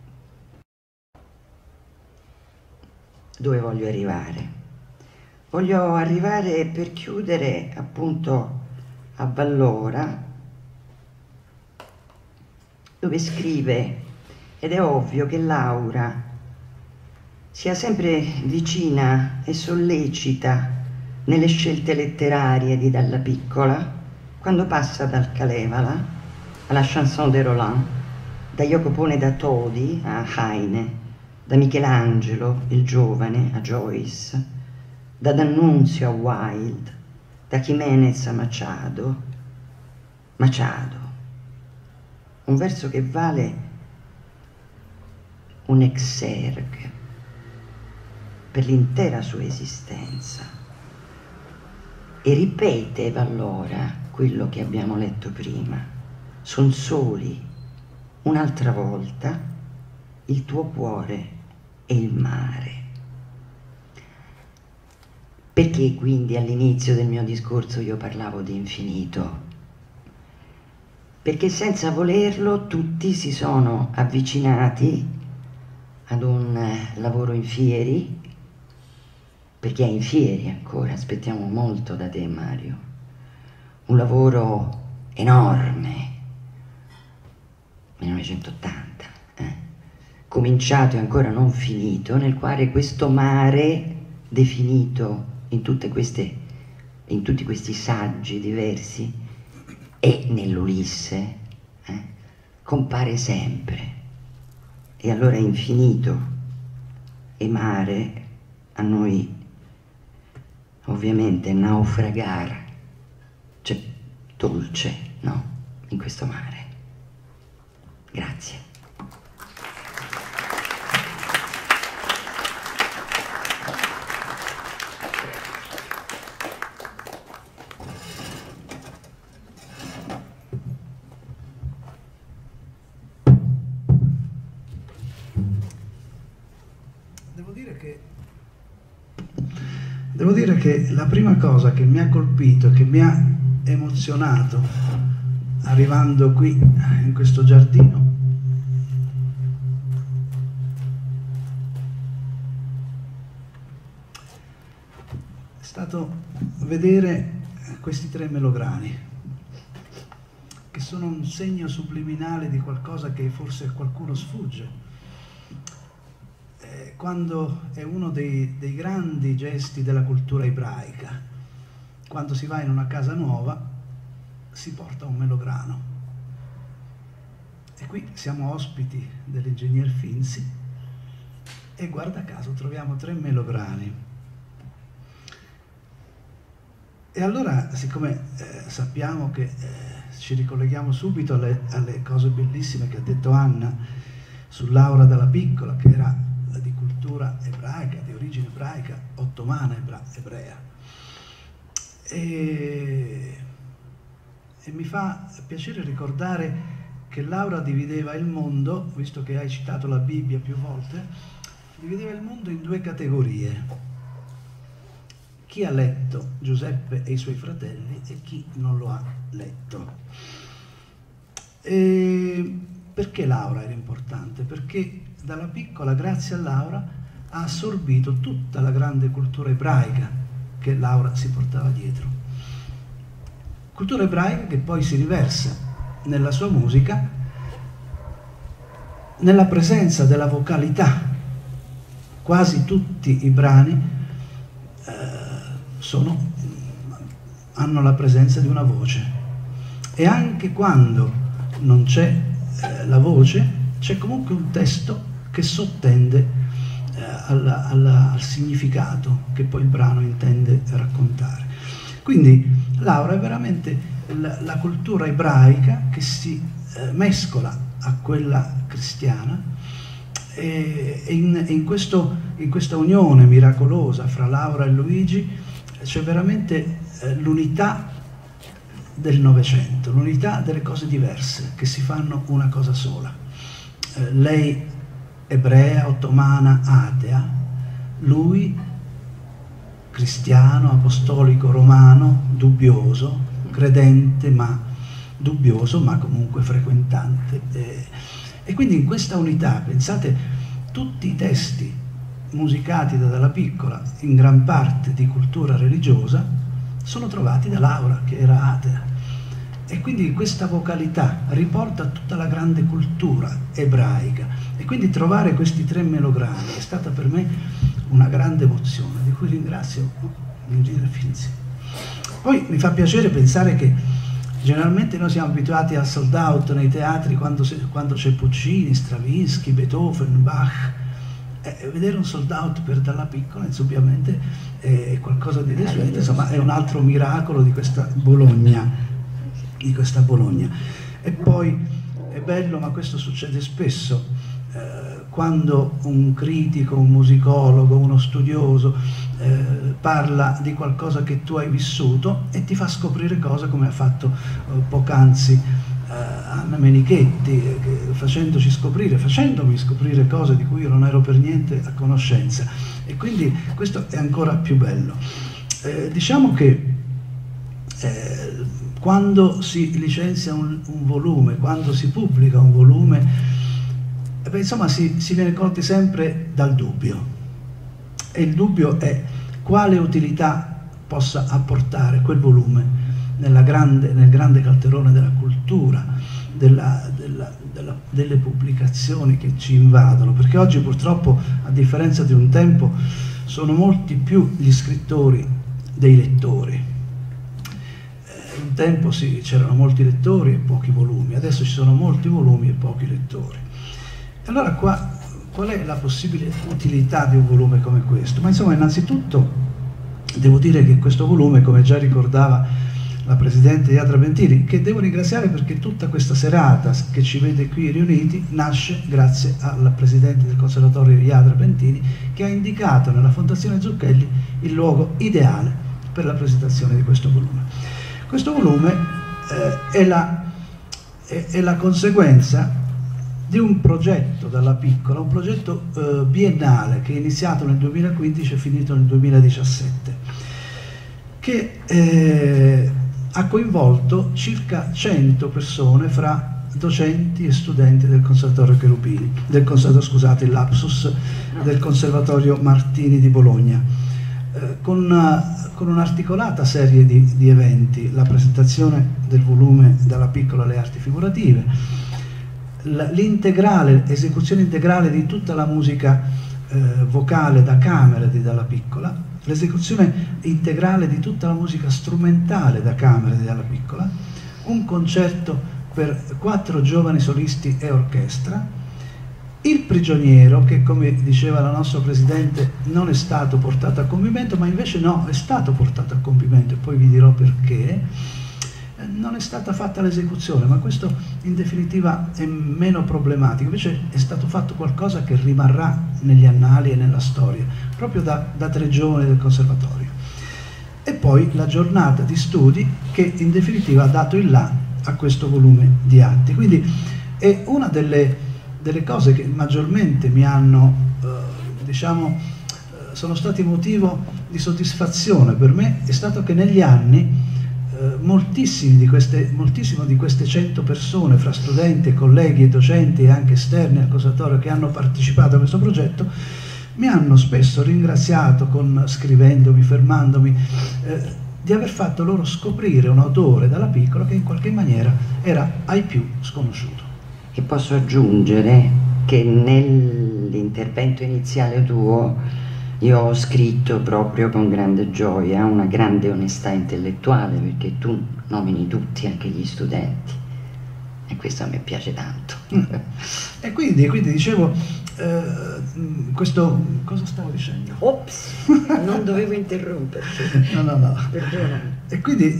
Dove voglio arrivare? Voglio arrivare, per chiudere, appunto a Vallora, dove scrive, ed è ovvio che Laura sia sempre vicina e sollecita nelle scelte letterarie di Dalla Piccola, quando passa dal Kalevala alla Chanson de Roland, da Jacopone da Todi a Heine, da Michelangelo il giovane a Joyce, da D'Annunzio a Wilde, da Jiménez a Machado. Machado, un verso che vale un exergue per l'intera sua esistenza, e ripete Vallora quello che abbiamo letto prima: son soli un'altra volta il tuo cuore e il mare. Perché quindi all'inizio del mio discorso io parlavo di infinito? Perché senza volerlo tutti si sono avvicinati ad un lavoro in Fieri, perché è in Fieri ancora, aspettiamo molto da te Mario, un lavoro enorme, 1980, cominciato e ancora non finito, nel quale questo mare definito in tutti questi saggi diversi e nell'Ulisse compare sempre. E allora infinito e mare a noi ovviamente naufragar, c'è dolce, no? In questo mare. Grazie. Devo dire che la prima cosa che mi ha colpito, che mi ha emozionato arrivando qui in questo giardino, è stato vedere questi 3 melograni, che sono un segno subliminale di qualcosa che forse a qualcuno sfugge. Quando è uno dei grandi gesti della cultura ebraica, quando si va in una casa nuova si porta un melograno, e qui siamo ospiti dell'ingegner Finzi e guarda caso troviamo 3 melograni. E allora, siccome sappiamo che ci ricolleghiamo subito alle cose bellissime che ha detto Anna su Laura Dalla Piccola, che era di cultura ebraica, di origine ebraica, ottomana ebrea. E mi fa piacere ricordare che Laura divideva il mondo, visto che hai citato la Bibbia più volte, divideva il mondo in due categorie: chi ha letto Giuseppe e i suoi fratelli e chi non lo ha letto. E perché Laura era importante? Perché Dalla Piccola, grazie a Laura, ha assorbito tutta la grande cultura ebraica che Laura si portava dietro. Cultura ebraica che poi si riversa nella sua musica, nella presenza della vocalità. Quasi tutti i brani hanno la presenza di una voce, e anche quando non c'è la voce c'è comunque un testo che sottende al significato che poi il brano intende raccontare. Quindi Laura è veramente la cultura ebraica che si mescola a quella cristiana, e in questa unione miracolosa fra Laura e Luigi c'è veramente l'unità del Novecento, l'unità delle cose diverse che si fanno una cosa sola. Lei ebrea, ottomana, atea, lui cristiano, apostolico, romano, dubbioso, credente ma dubbioso, ma comunque frequentante. E quindi in questa unità, pensate, tutti i testi musicati da Dalla Piccola, in gran parte di cultura religiosa, sono trovati da Laura, che era atea. E quindi questa vocalità riporta tutta la grande cultura ebraica. E quindi trovare questi tre melograni è stata per me una grande emozione, di cui ringrazio l'ingegnere Finzi. Poi mi fa piacere pensare che generalmente noi siamo abituati al sold out nei teatri quando c'è Puccini, Stravinsky, Beethoven, Bach. Vedere un sold out per Dalla Piccola indubbiamente è qualcosa di desueto, insomma è un altro miracolo di questa Bologna, E poi è bello, ma questo succede spesso, quando un critico, un musicologo, uno studioso parla di qualcosa che tu hai vissuto e ti fa scoprire cose, come ha fatto poc'anzi Anna Menichetti, facendomi scoprire cose di cui io non ero per niente a conoscenza, e quindi questo è ancora più bello. Diciamo che quando si licenzia un volume, quando si pubblica un volume, insomma si viene colti sempre dal dubbio, e il dubbio è quale utilità possa apportare quel volume nel grande calderone della cultura, delle pubblicazioni che ci invadono, perché oggi purtroppo, a differenza di un tempo, sono molti più gli scrittori dei lettori. Un tempo sì, c'erano molti lettori e pochi volumi, adesso ci sono molti volumi e pochi lettori. Allora qual è la possibile utilità di un volume come questo? Ma insomma, innanzitutto devo dire che questo volume, come già ricordava la Presidente Iadra Bentini, che devo ringraziare perché tutta questa serata che ci vede qui riuniti nasce grazie alla Presidente del Conservatorio Iadra Bentini, che ha indicato nella Fondazione Zucchelli il luogo ideale per la presentazione di questo volume. Questo volume è la conseguenza di un progetto Dalla Piccola, un progetto biennale che è iniziato nel 2015 e finito nel 2017, che ha coinvolto circa 100 persone fra docenti e studenti del Conservatorio Cherubini, del Conservatorio Martini di Bologna, con un'articolata serie di eventi: la presentazione del volume Dalla Piccola alle arti figurative, l'esecuzione integrale di tutta la musica vocale da camera di Dalla Piccola, l'esecuzione integrale di tutta la musica strumentale da camera di Dalla Piccola, un concerto per 4 giovani solisti e orchestra, Il prigioniero, che come diceva la nostra Presidente non è stato portato a compimento, ma invece no, è stato portato a compimento, e poi vi dirò perché. Non è stata fatta l'esecuzione, ma questo in definitiva è meno problematico, invece è stato fatto qualcosa che rimarrà negli annali e nella storia, proprio da 3 giovani del conservatorio. E poi la giornata di studi che in definitiva ha dato il là a questo volume di atti. Quindi è una delle cose che maggiormente mi hanno, sono stati motivo di soddisfazione per me, è stato che negli anni moltissime di queste 100 persone, fra studenti, colleghi e docenti e anche esterni al conservatorio, che hanno partecipato a questo progetto, mi hanno spesso ringraziato scrivendomi, fermandomi, di aver fatto loro scoprire un autore dalla piccola che in qualche maniera era ai più sconosciuto. E posso aggiungere che nell'intervento iniziale tuo io ho scritto proprio con grande gioia, una grande onestà intellettuale, perché tu nomini tutti, anche gli studenti, e questo a me piace tanto. E quindi dicevo, questo, cosa stavo dicendo? Ops, non dovevo interromperti. No. Perdonami. E quindi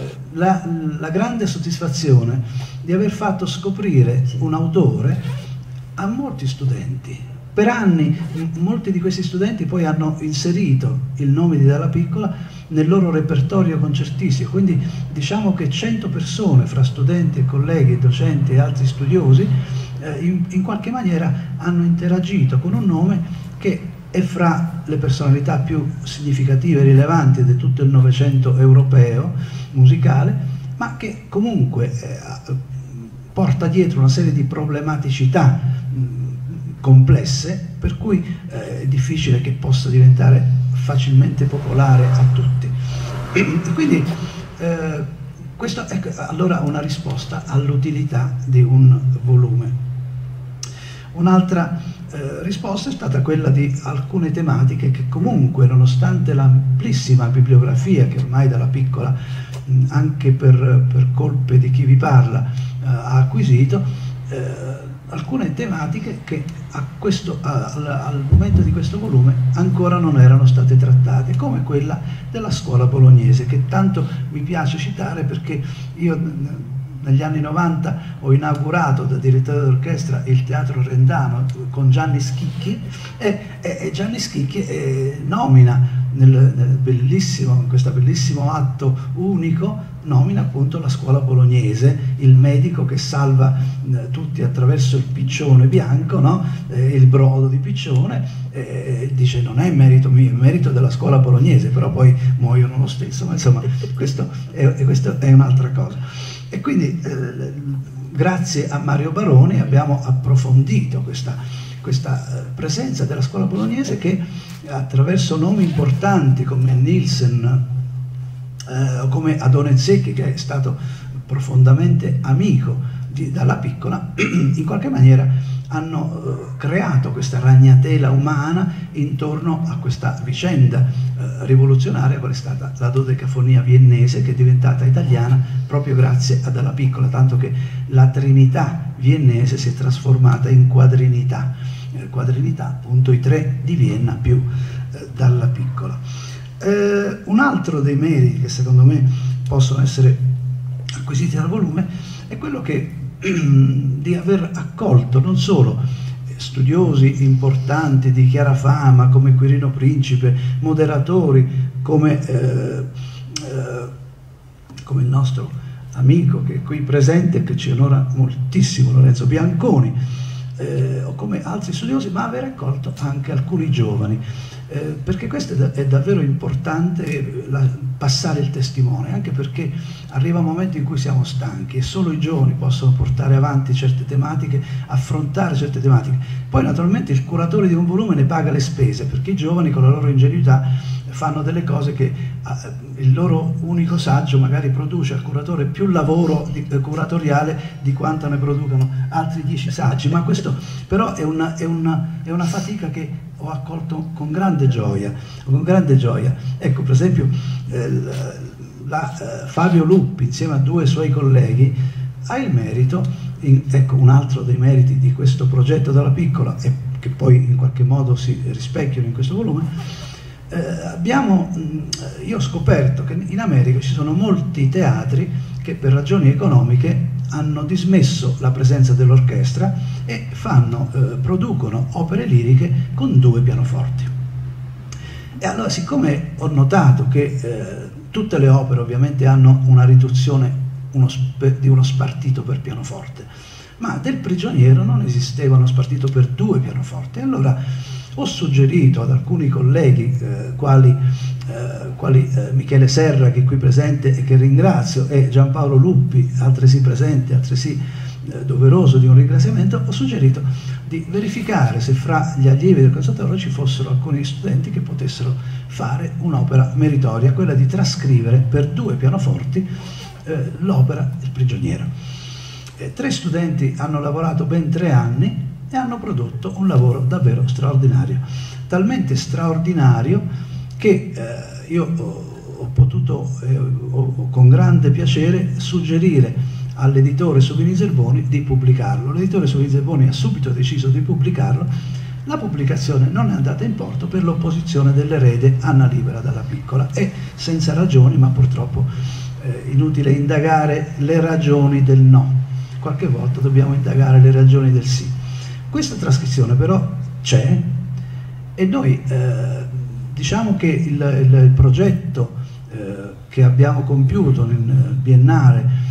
la grande soddisfazione di aver fatto scoprire un autore a molti studenti. Per anni molti di questi studenti poi hanno inserito il nome di Dalla Piccola nel loro repertorio concertistico, quindi diciamo che 100 persone, fra studenti e colleghi, docenti e altri studiosi, in qualche maniera hanno interagito con un nome che è fra le personalità più significative e rilevanti di tutto il Novecento europeo musicale, ma che comunque porta dietro una serie di problematicità complesse, per cui è difficile che possa diventare facilmente popolare a tutti. Quindi questo è allora una risposta all'utilità di un volume. Un'altra risposta è stata quella di alcune tematiche che comunque, nonostante l'amplissima bibliografia che ormai Dalla Piccola, anche per colpe di chi vi parla, ha acquisito, alcune tematiche che al momento di questo volume ancora non erano state trattate, come quella della scuola bolognese, che tanto mi piace citare perché io negli anni 90 ho inaugurato da direttore d'orchestra il Teatro Rendano con Gianni Schicchi, e Gianni Schicchi nomina in questo bellissimo atto unico, nomina appunto la scuola bolognese, il medico che salva tutti attraverso il piccione bianco, no? Il brodo di piccione, dice non è merito mio, è merito della scuola bolognese, però poi muoiono lo stesso, ma insomma questo è un'altra cosa. E quindi grazie a Mario Baroni abbiamo approfondito questa presenza della scuola bolognese, che attraverso nomi importanti come Nielsen o come Adone Zecchi, che è stato profondamente amico di Dalla Piccola, in qualche maniera hanno creato questa ragnatela umana intorno a questa vicenda rivoluzionaria qual è stata la dodecafonia viennese, che è diventata italiana proprio grazie a Dalla Piccola, tanto che la Trinità viennese si è trasformata in quadrinità, appunto i 3 di Vienna più Dalla Piccola. Un altro dei meriti che secondo me possono essere acquisiti dal volume è quello di aver accolto non solo studiosi importanti di chiara fama come Quirino Principe, moderatori come il nostro amico che è qui presente e che ci onora moltissimo, Lorenzo Bianconi, o come altri studiosi, ma aver accolto anche alcuni giovani, perché questo è davvero importante, passare il testimone, anche perché arriva un momento in cui siamo stanchi e solo i giovani possono portare avanti certe tematiche, affrontare certe tematiche. Poi naturalmente il curatore di un volume ne paga le spese, perché i giovani con la loro ingenuità fanno delle cose che il loro unico saggio magari produce al curatore più lavoro curatoriale di quanto ne producano altri 10 saggi, ma questo però è una fatica che ho accolto con grande gioia. Ecco, per esempio Fabio Luppi insieme a 2 suoi colleghi ha il merito, ecco un altro dei meriti di questo progetto dalla piccola, e che poi in qualche modo si rispecchiano in questo volume. Io ho scoperto che in America ci sono molti teatri che per ragioni economiche hanno dismesso la presenza dell'orchestra e producono opere liriche con 2 pianoforti. E allora, siccome ho notato che tutte le opere ovviamente hanno una riduzione di uno spartito per pianoforte, ma del Prigioniero non esisteva uno spartito per 2 pianoforti, allora ho suggerito ad alcuni colleghi, quali Michele Serra, che è qui presente e che ringrazio, e Giampaolo Luppi, altresì presente, altresì doveroso di un ringraziamento, ho suggerito di verificare se fra gli allievi del conservatorio ci fossero alcuni studenti che potessero fare un'opera meritoria, quella di trascrivere per 2 pianoforti l'opera Il Prigioniero. 3 studenti hanno lavorato ben 3 anni e hanno prodotto un lavoro davvero straordinario, talmente straordinario che io ho potuto con grande piacere suggerire all'editore Sovini Zerboni di pubblicarlo. L'editore Sovini Zerboni ha subito deciso di pubblicarlo. La pubblicazione non è andata in porto per l'opposizione dell'erede Anna Libera dalla Piccola, e senza ragioni, ma purtroppo inutile indagare le ragioni del no, qualche volta dobbiamo indagare le ragioni del sì. Questa trascrizione però c'è, e noi diciamo che il progetto che abbiamo compiuto nel biennale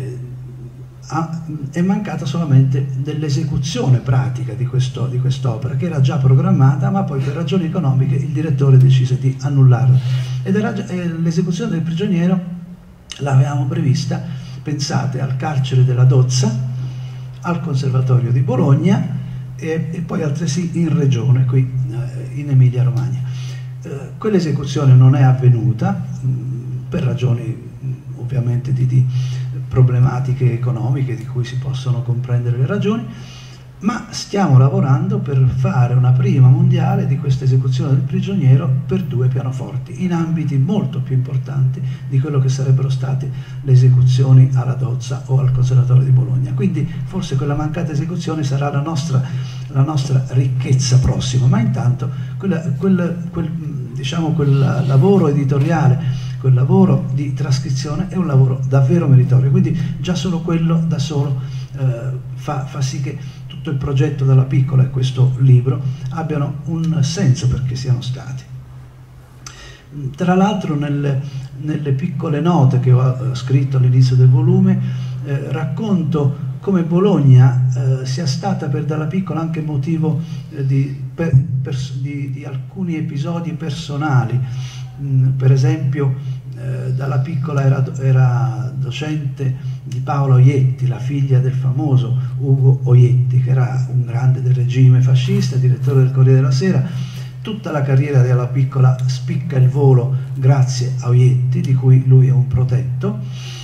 è mancata solamente dell'esecuzione pratica di quest'opera, che era già programmata, ma poi per ragioni economiche il direttore decise di annullarla. L'esecuzione del Prigioniero l'avevamo prevista, pensate, al carcere della Dozza, al Conservatorio di Bologna e poi altresì in regione, qui in Emilia Romagna. Quell'esecuzione non è avvenuta per ragioni ovviamente di problematiche economiche di cui si possono comprendere le ragioni, ma stiamo lavorando per fare una prima mondiale di questa esecuzione del Prigioniero per 2 pianoforti, in ambiti molto più importanti di quello che sarebbero state le esecuzioni alla Dozza o al Conservatorio di Bologna. Quindi forse quella mancata esecuzione sarà la nostra ricchezza prossima, ma intanto quel lavoro editoriale, quel lavoro di trascrizione è un lavoro davvero meritorio, quindi già solo quello da solo fa sì che tutto il progetto dalla Piccola e questo libro abbiano un senso perché siano stati. Tra l'altro nelle piccole note che ho scritto all'inizio del volume racconto come Bologna sia stata per Dalla Piccola anche motivo di alcuni episodi personali. Per esempio Dalla Piccola era docente di Paola Oietti, la figlia del famoso Ugo Oietti, che era un grande del regime fascista, direttore del Corriere della Sera. Tutta la carriera di Dalla Piccola spicca il volo grazie a Oietti, di cui lui è un protetto,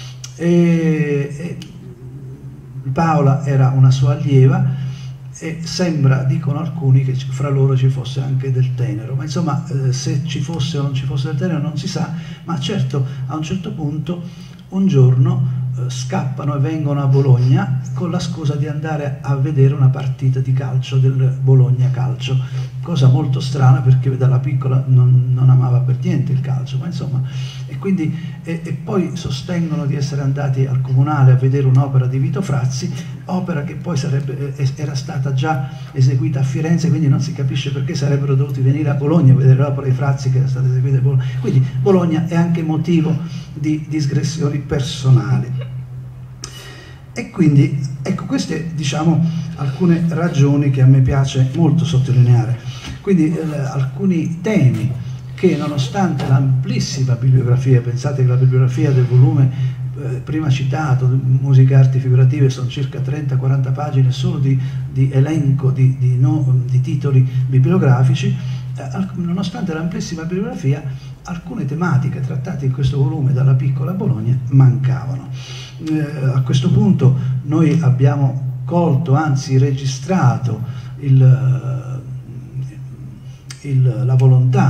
e Paola era una sua allieva, e sembra, dicono alcuni, che fra loro ci fosse anche del tenero, ma insomma se ci fosse o non ci fosse del tenero non si sa, ma certo a un certo punto un giorno scappano e vengono a Bologna con la scusa di andare a vedere una partita di calcio del Bologna Calcio, cosa molto strana perché Dalla Piccola non amava per niente il calcio, ma insomma, e poi sostengono di essere andati al Comunale a vedere un'opera di Vito Frazzi, opera che poi era stata già eseguita a Firenze, quindi non si capisce perché sarebbero dovuti venire a Bologna a vedere l'opera di Frazzi che era stata eseguita a Bologna. Quindi Bologna è anche motivo di disgressioni personali. E quindi ecco, queste diciamo alcune ragioni che a me piace molto sottolineare. Quindi alcuni temi che, nonostante l'amplissima bibliografia, pensate che la bibliografia del volume prima citato, musica e arti figurative, sono circa 30-40 pagine solo di elenco di titoli bibliografici, nonostante l'amplissima bibliografia, alcune tematiche trattate in questo volume Dalla Piccola a Bologna mancavano. A questo punto noi abbiamo colto, anzi registrato la volontà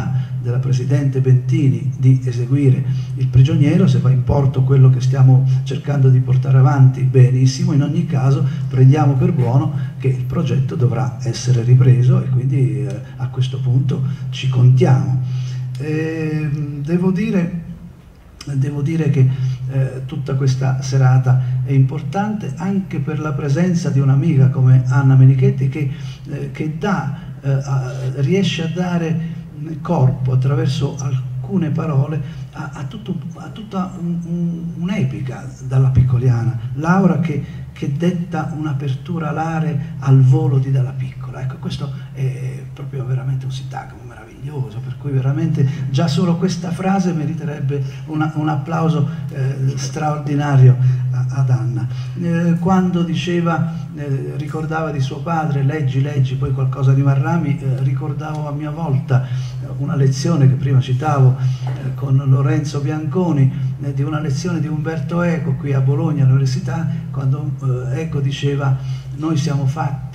della Presidente Bentini di eseguire Il prigioniero. Se va in porto quello che stiamo cercando di portare avanti, benissimo. In ogni caso prendiamo per buono che il progetto dovrà essere ripreso e quindi a questo punto ci contiamo. Devo dire che tutta questa serata è importante anche per la presenza di un'amica come Anna Menichetti che riesce a dare corpo attraverso alcune parole a tutta un'epica dalla Piccoliana. Laura che detta un'apertura alare al volo di Dalla Piccola. Ecco, questo è proprio veramente un sintagma meraviglioso, per cui veramente già solo questa frase meriterebbe un applauso straordinario ad Anna. Quando ricordava di suo padre, leggi, poi qualcosa rimarrà, ricordavo a mia volta una lezione che prima citavo con Lorenzo Bianconi, di una lezione di Umberto Eco qui a Bologna all'università, quando Eco diceva: noi siamo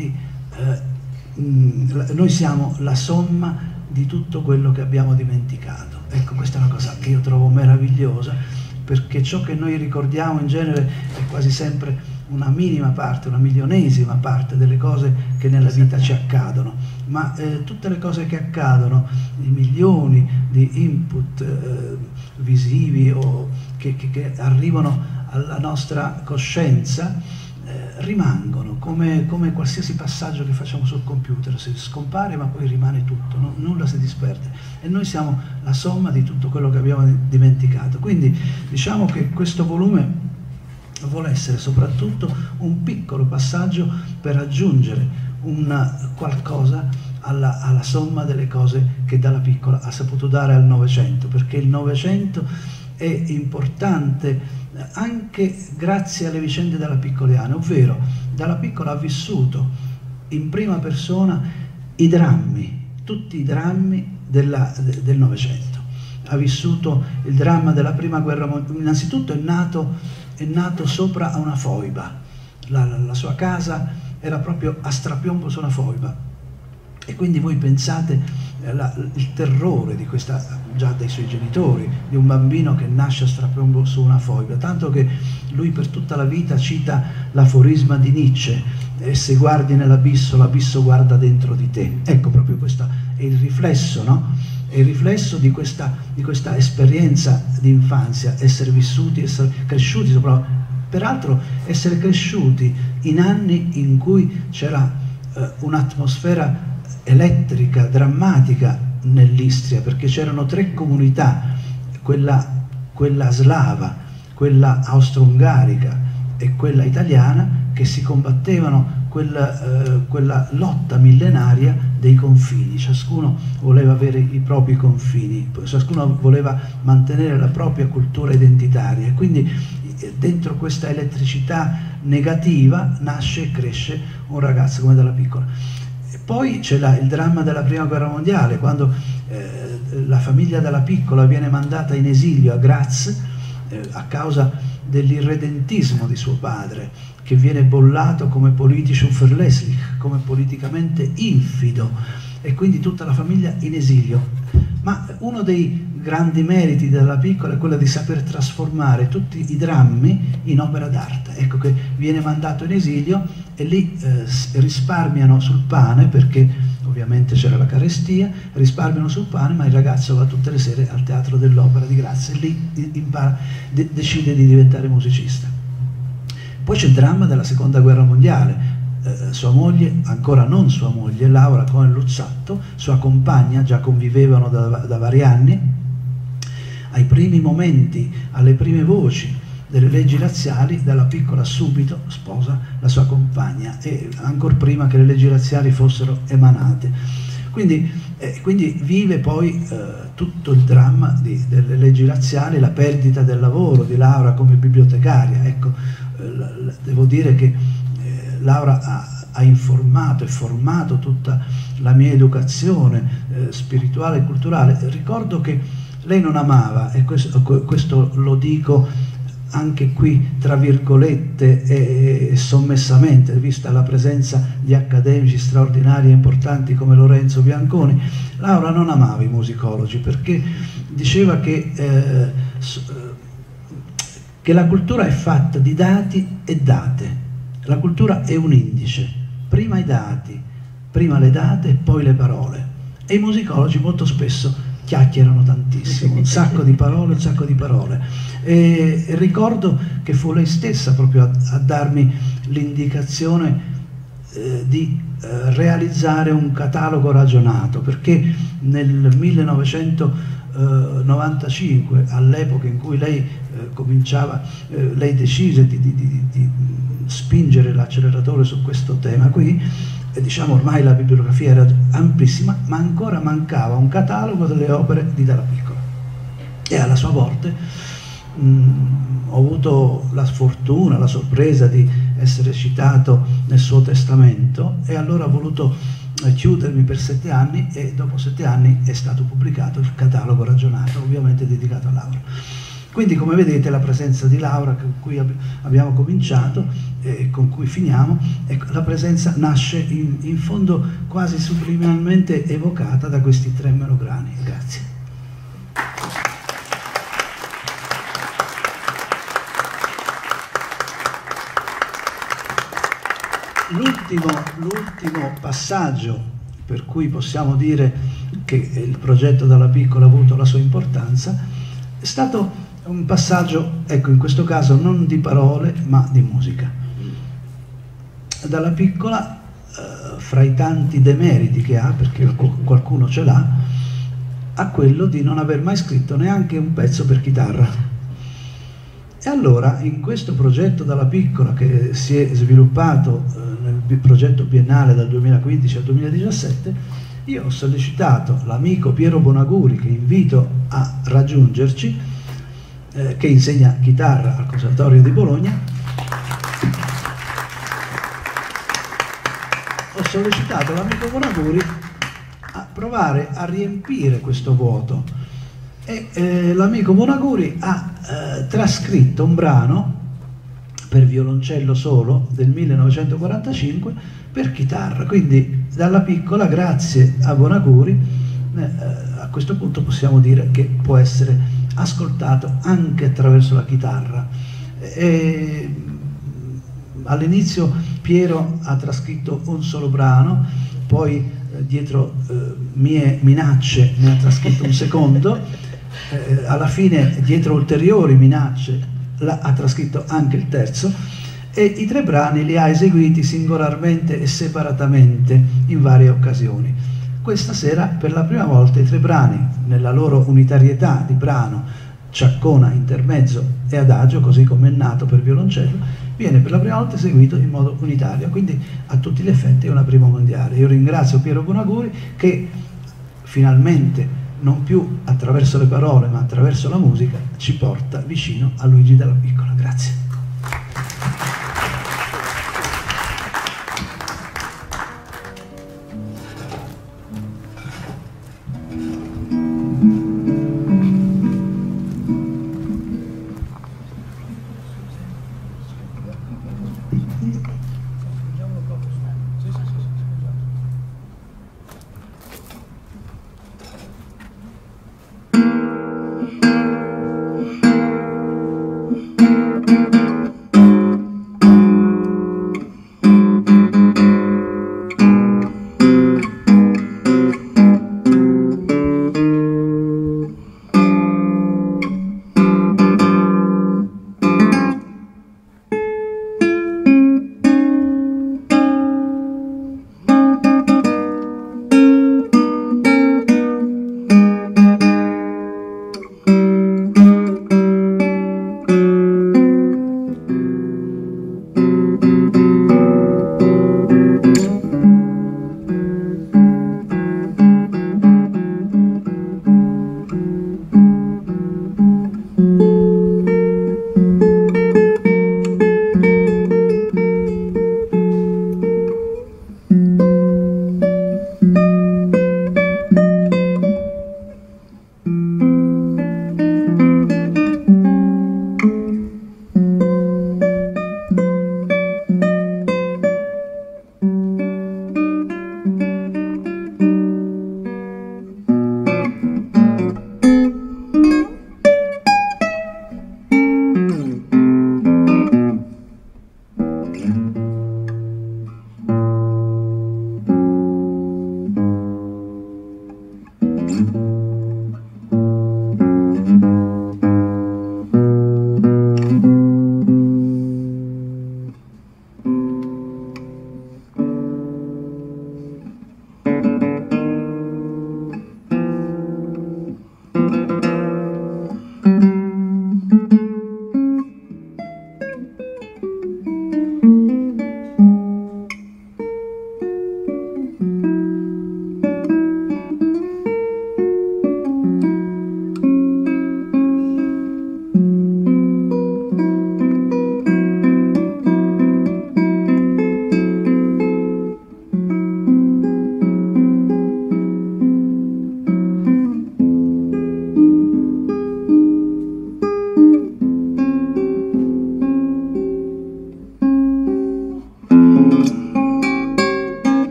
la somma di tutto quello che abbiamo dimenticato. Ecco, questa è una cosa che io trovo meravigliosa, perché ciò che noi ricordiamo in genere è quasi sempre una minima parte, una milionesima parte delle cose che nella vita ci accadono, ma tutte le cose che accadono, i milioni di input visivi o che arrivano alla nostra coscienza, rimangono come qualsiasi passaggio che facciamo sul computer. Si scompare ma poi rimane tutto, nulla si disperde, e noi siamo la somma di tutto quello che abbiamo dimenticato. Quindi diciamo che questo volume vuole essere soprattutto un piccolo passaggio per aggiungere qualcosa alla somma delle cose che Dalla Piccola ha saputo dare al Novecento, perché il Novecento è importante anche grazie alle vicende della Piccoliana, ovvero Dalla Piccola ha vissuto in prima persona i drammi, tutti i drammi del Novecento. Ha vissuto il dramma della Prima Guerra Mondiale. Innanzitutto è nato sopra a una foiba, la sua casa era proprio a strapiombo su una foiba, e quindi voi pensate il terrore di questa, già dai suoi genitori, di un bambino che nasce a strapiombo su una foiba, tanto che lui per tutta la vita cita l'aforisma di Nietzsche: se guardi nell'abisso, l'abisso guarda dentro di te. Ecco, proprio questo è il riflesso, no? È il riflesso di questa esperienza di infanzia, essere vissuti, essere cresciuti, peraltro essere cresciuti in anni in cui c'era un'atmosfera elettrica, drammatica nell'Istria, perché c'erano 3 comunità, quella slava, quella austro-ungarica e quella italiana, che si combattevano quella lotta millenaria dei confini. Ciascuno voleva avere i propri confini, ciascuno voleva mantenere la propria cultura identitaria, e quindi dentro questa elettricità negativa nasce e cresce un ragazzo come Dalla Piccola. E poi c'è il dramma della Prima Guerra Mondiale, quando la famiglia Dalla Piccola viene mandata in esilio a Graz a causa dell'irredentismo di suo padre, che viene bollato come politisch unverlässlich, come politicamente infido, e quindi tutta la famiglia in esilio. Ma uno dei grandi meriti di Dalla Piccola è quello di saper trasformare tutti i drammi in opera d'arte. Ecco che viene mandato in esilio e lì risparmiano sul pane, perché ovviamente c'era la carestia, risparmiano sul pane, ma il ragazzo va tutte le sere al Teatro dell'Opera di Graz e lì decide di diventare musicista. Poi c'è il dramma della Seconda Guerra Mondiale. Sua moglie, ancora non sua moglie, Laura Cohen-Luzzatto, sua compagna, già convivevano da vari anni. Ai primi momenti, alle prime voci delle leggi razziali, Dalla Piccola subito sposa la sua compagna, e ancora prima che le leggi razziali fossero emanate. Quindi vive poi tutto il dramma delle leggi razziali, la perdita del lavoro di Laura come bibliotecaria. Ecco, devo dire che Laura ha informato e formato tutta la mia educazione spirituale e culturale. Ricordo che lei non amava, e questo lo dico anche qui tra virgolette e sommessamente, vista la presenza di accademici straordinari e importanti come Lorenzo Bianconi. Laura non amava i musicologi perché diceva che la cultura è fatta di dati e date. La cultura è un indice, prima i dati, prima le date e poi le parole. E i musicologi molto spesso chiacchierano tantissimo, un sacco di parole, un sacco di parole. E ricordo che fu lei stessa proprio a darmi l'indicazione di realizzare un catalogo ragionato, perché nel 1995, all'epoca in cui lei cominciava, lei decise di spingere l'acceleratore su questo tema qui, diciamo ormai la bibliografia era amplissima, ma ancora mancava un catalogo delle opere di Dalla Piccola. E alla sua morte ho avuto la sfortuna, la sorpresa di essere citato nel suo testamento, e allora ho voluto chiudermi per 7 anni, e dopo 7 anni è stato pubblicato il catalogo ragionato, ovviamente dedicato a Laura. Quindi, come vedete, la presenza di Laura, con cui abbiamo cominciato e con cui finiamo, la presenza nasce in fondo quasi subliminalmente evocata da questi 3 melograni. Grazie. L'ultimo passaggio per cui possiamo dire che il progetto Dalla Piccola ha avuto la sua importanza è stato un passaggio, ecco, in questo caso non di parole ma di musica. Dalla Piccola, fra i tanti demeriti che ha, perché qualcuno ce l'ha, ha quello di non aver mai scritto neanche un pezzo per chitarra. E allora, in questo progetto Dalla Piccola, che si è sviluppato nel progetto biennale dal 2015 al 2017, io ho sollecitato l'amico Piero Bonaguri, che invito a raggiungerci, che insegna chitarra al Conservatorio di Bologna. Ho sollecitato l'amico Bonaguri a provare a riempire questo vuoto, e l'amico Bonaguri ha trascritto un brano per violoncello solo del 1945 per chitarra. Quindi Dalla Piccola, grazie a Bonaguri, a questo punto possiamo dire che può essere ascoltato anche attraverso la chitarra. All'inizio Piero ha trascritto un solo brano, poi dietro mie minacce ne ha trascritto un secondo, alla fine dietro ulteriori minacce ha trascritto anche il terzo, e i 3 brani li ha eseguiti singolarmente e separatamente in varie occasioni. Questa sera, per la prima volta, i 3 brani, nella loro unitarietà di brano, ciaccona, intermezzo e adagio, così come è nato per violoncello, viene per la prima volta eseguito in modo unitario, quindi a tutti gli effetti è una prima mondiale. Io ringrazio Piero Bonaguri, che finalmente, non più attraverso le parole ma attraverso la musica, ci porta vicino a Luigi Dalla Piccola. Grazie.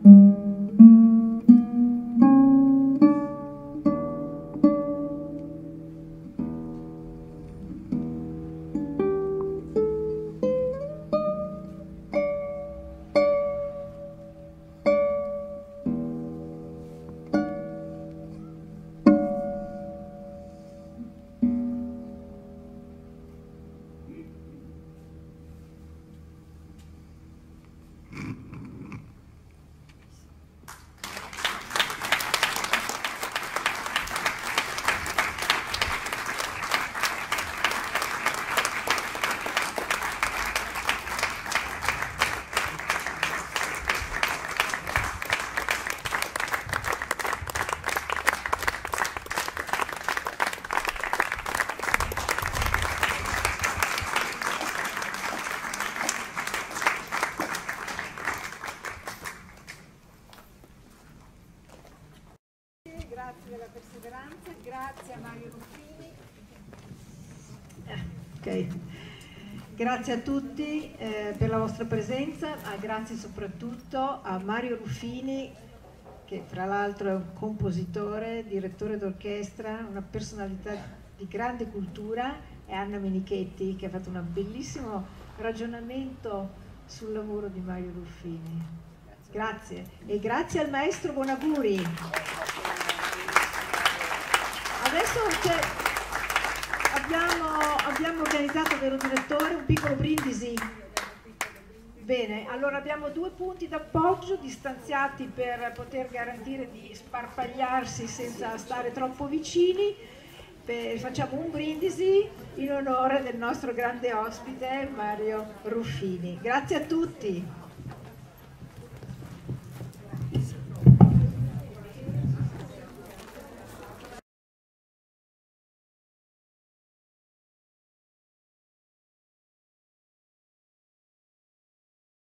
Grazie della perseveranza, grazie a Mario Ruffini. Grazie a tutti per la vostra presenza, ma grazie soprattutto a Mario Ruffini, che fra l'altro è un compositore, direttore d'orchestra, una personalità di grande cultura, e Anna Menichetti, che ha fatto un bellissimo ragionamento sul lavoro di Mario Ruffini. Grazie, e grazie al maestro Bonaguri. Adesso abbiamo organizzato, vero direttore, un piccolo brindisi. Bene, allora abbiamo 2 punti d'appoggio distanziati per poter garantire di sparpagliarsi senza stare troppo vicini. Facciamo un brindisi in onore del nostro grande ospite Mario Ruffini. Grazie a tutti.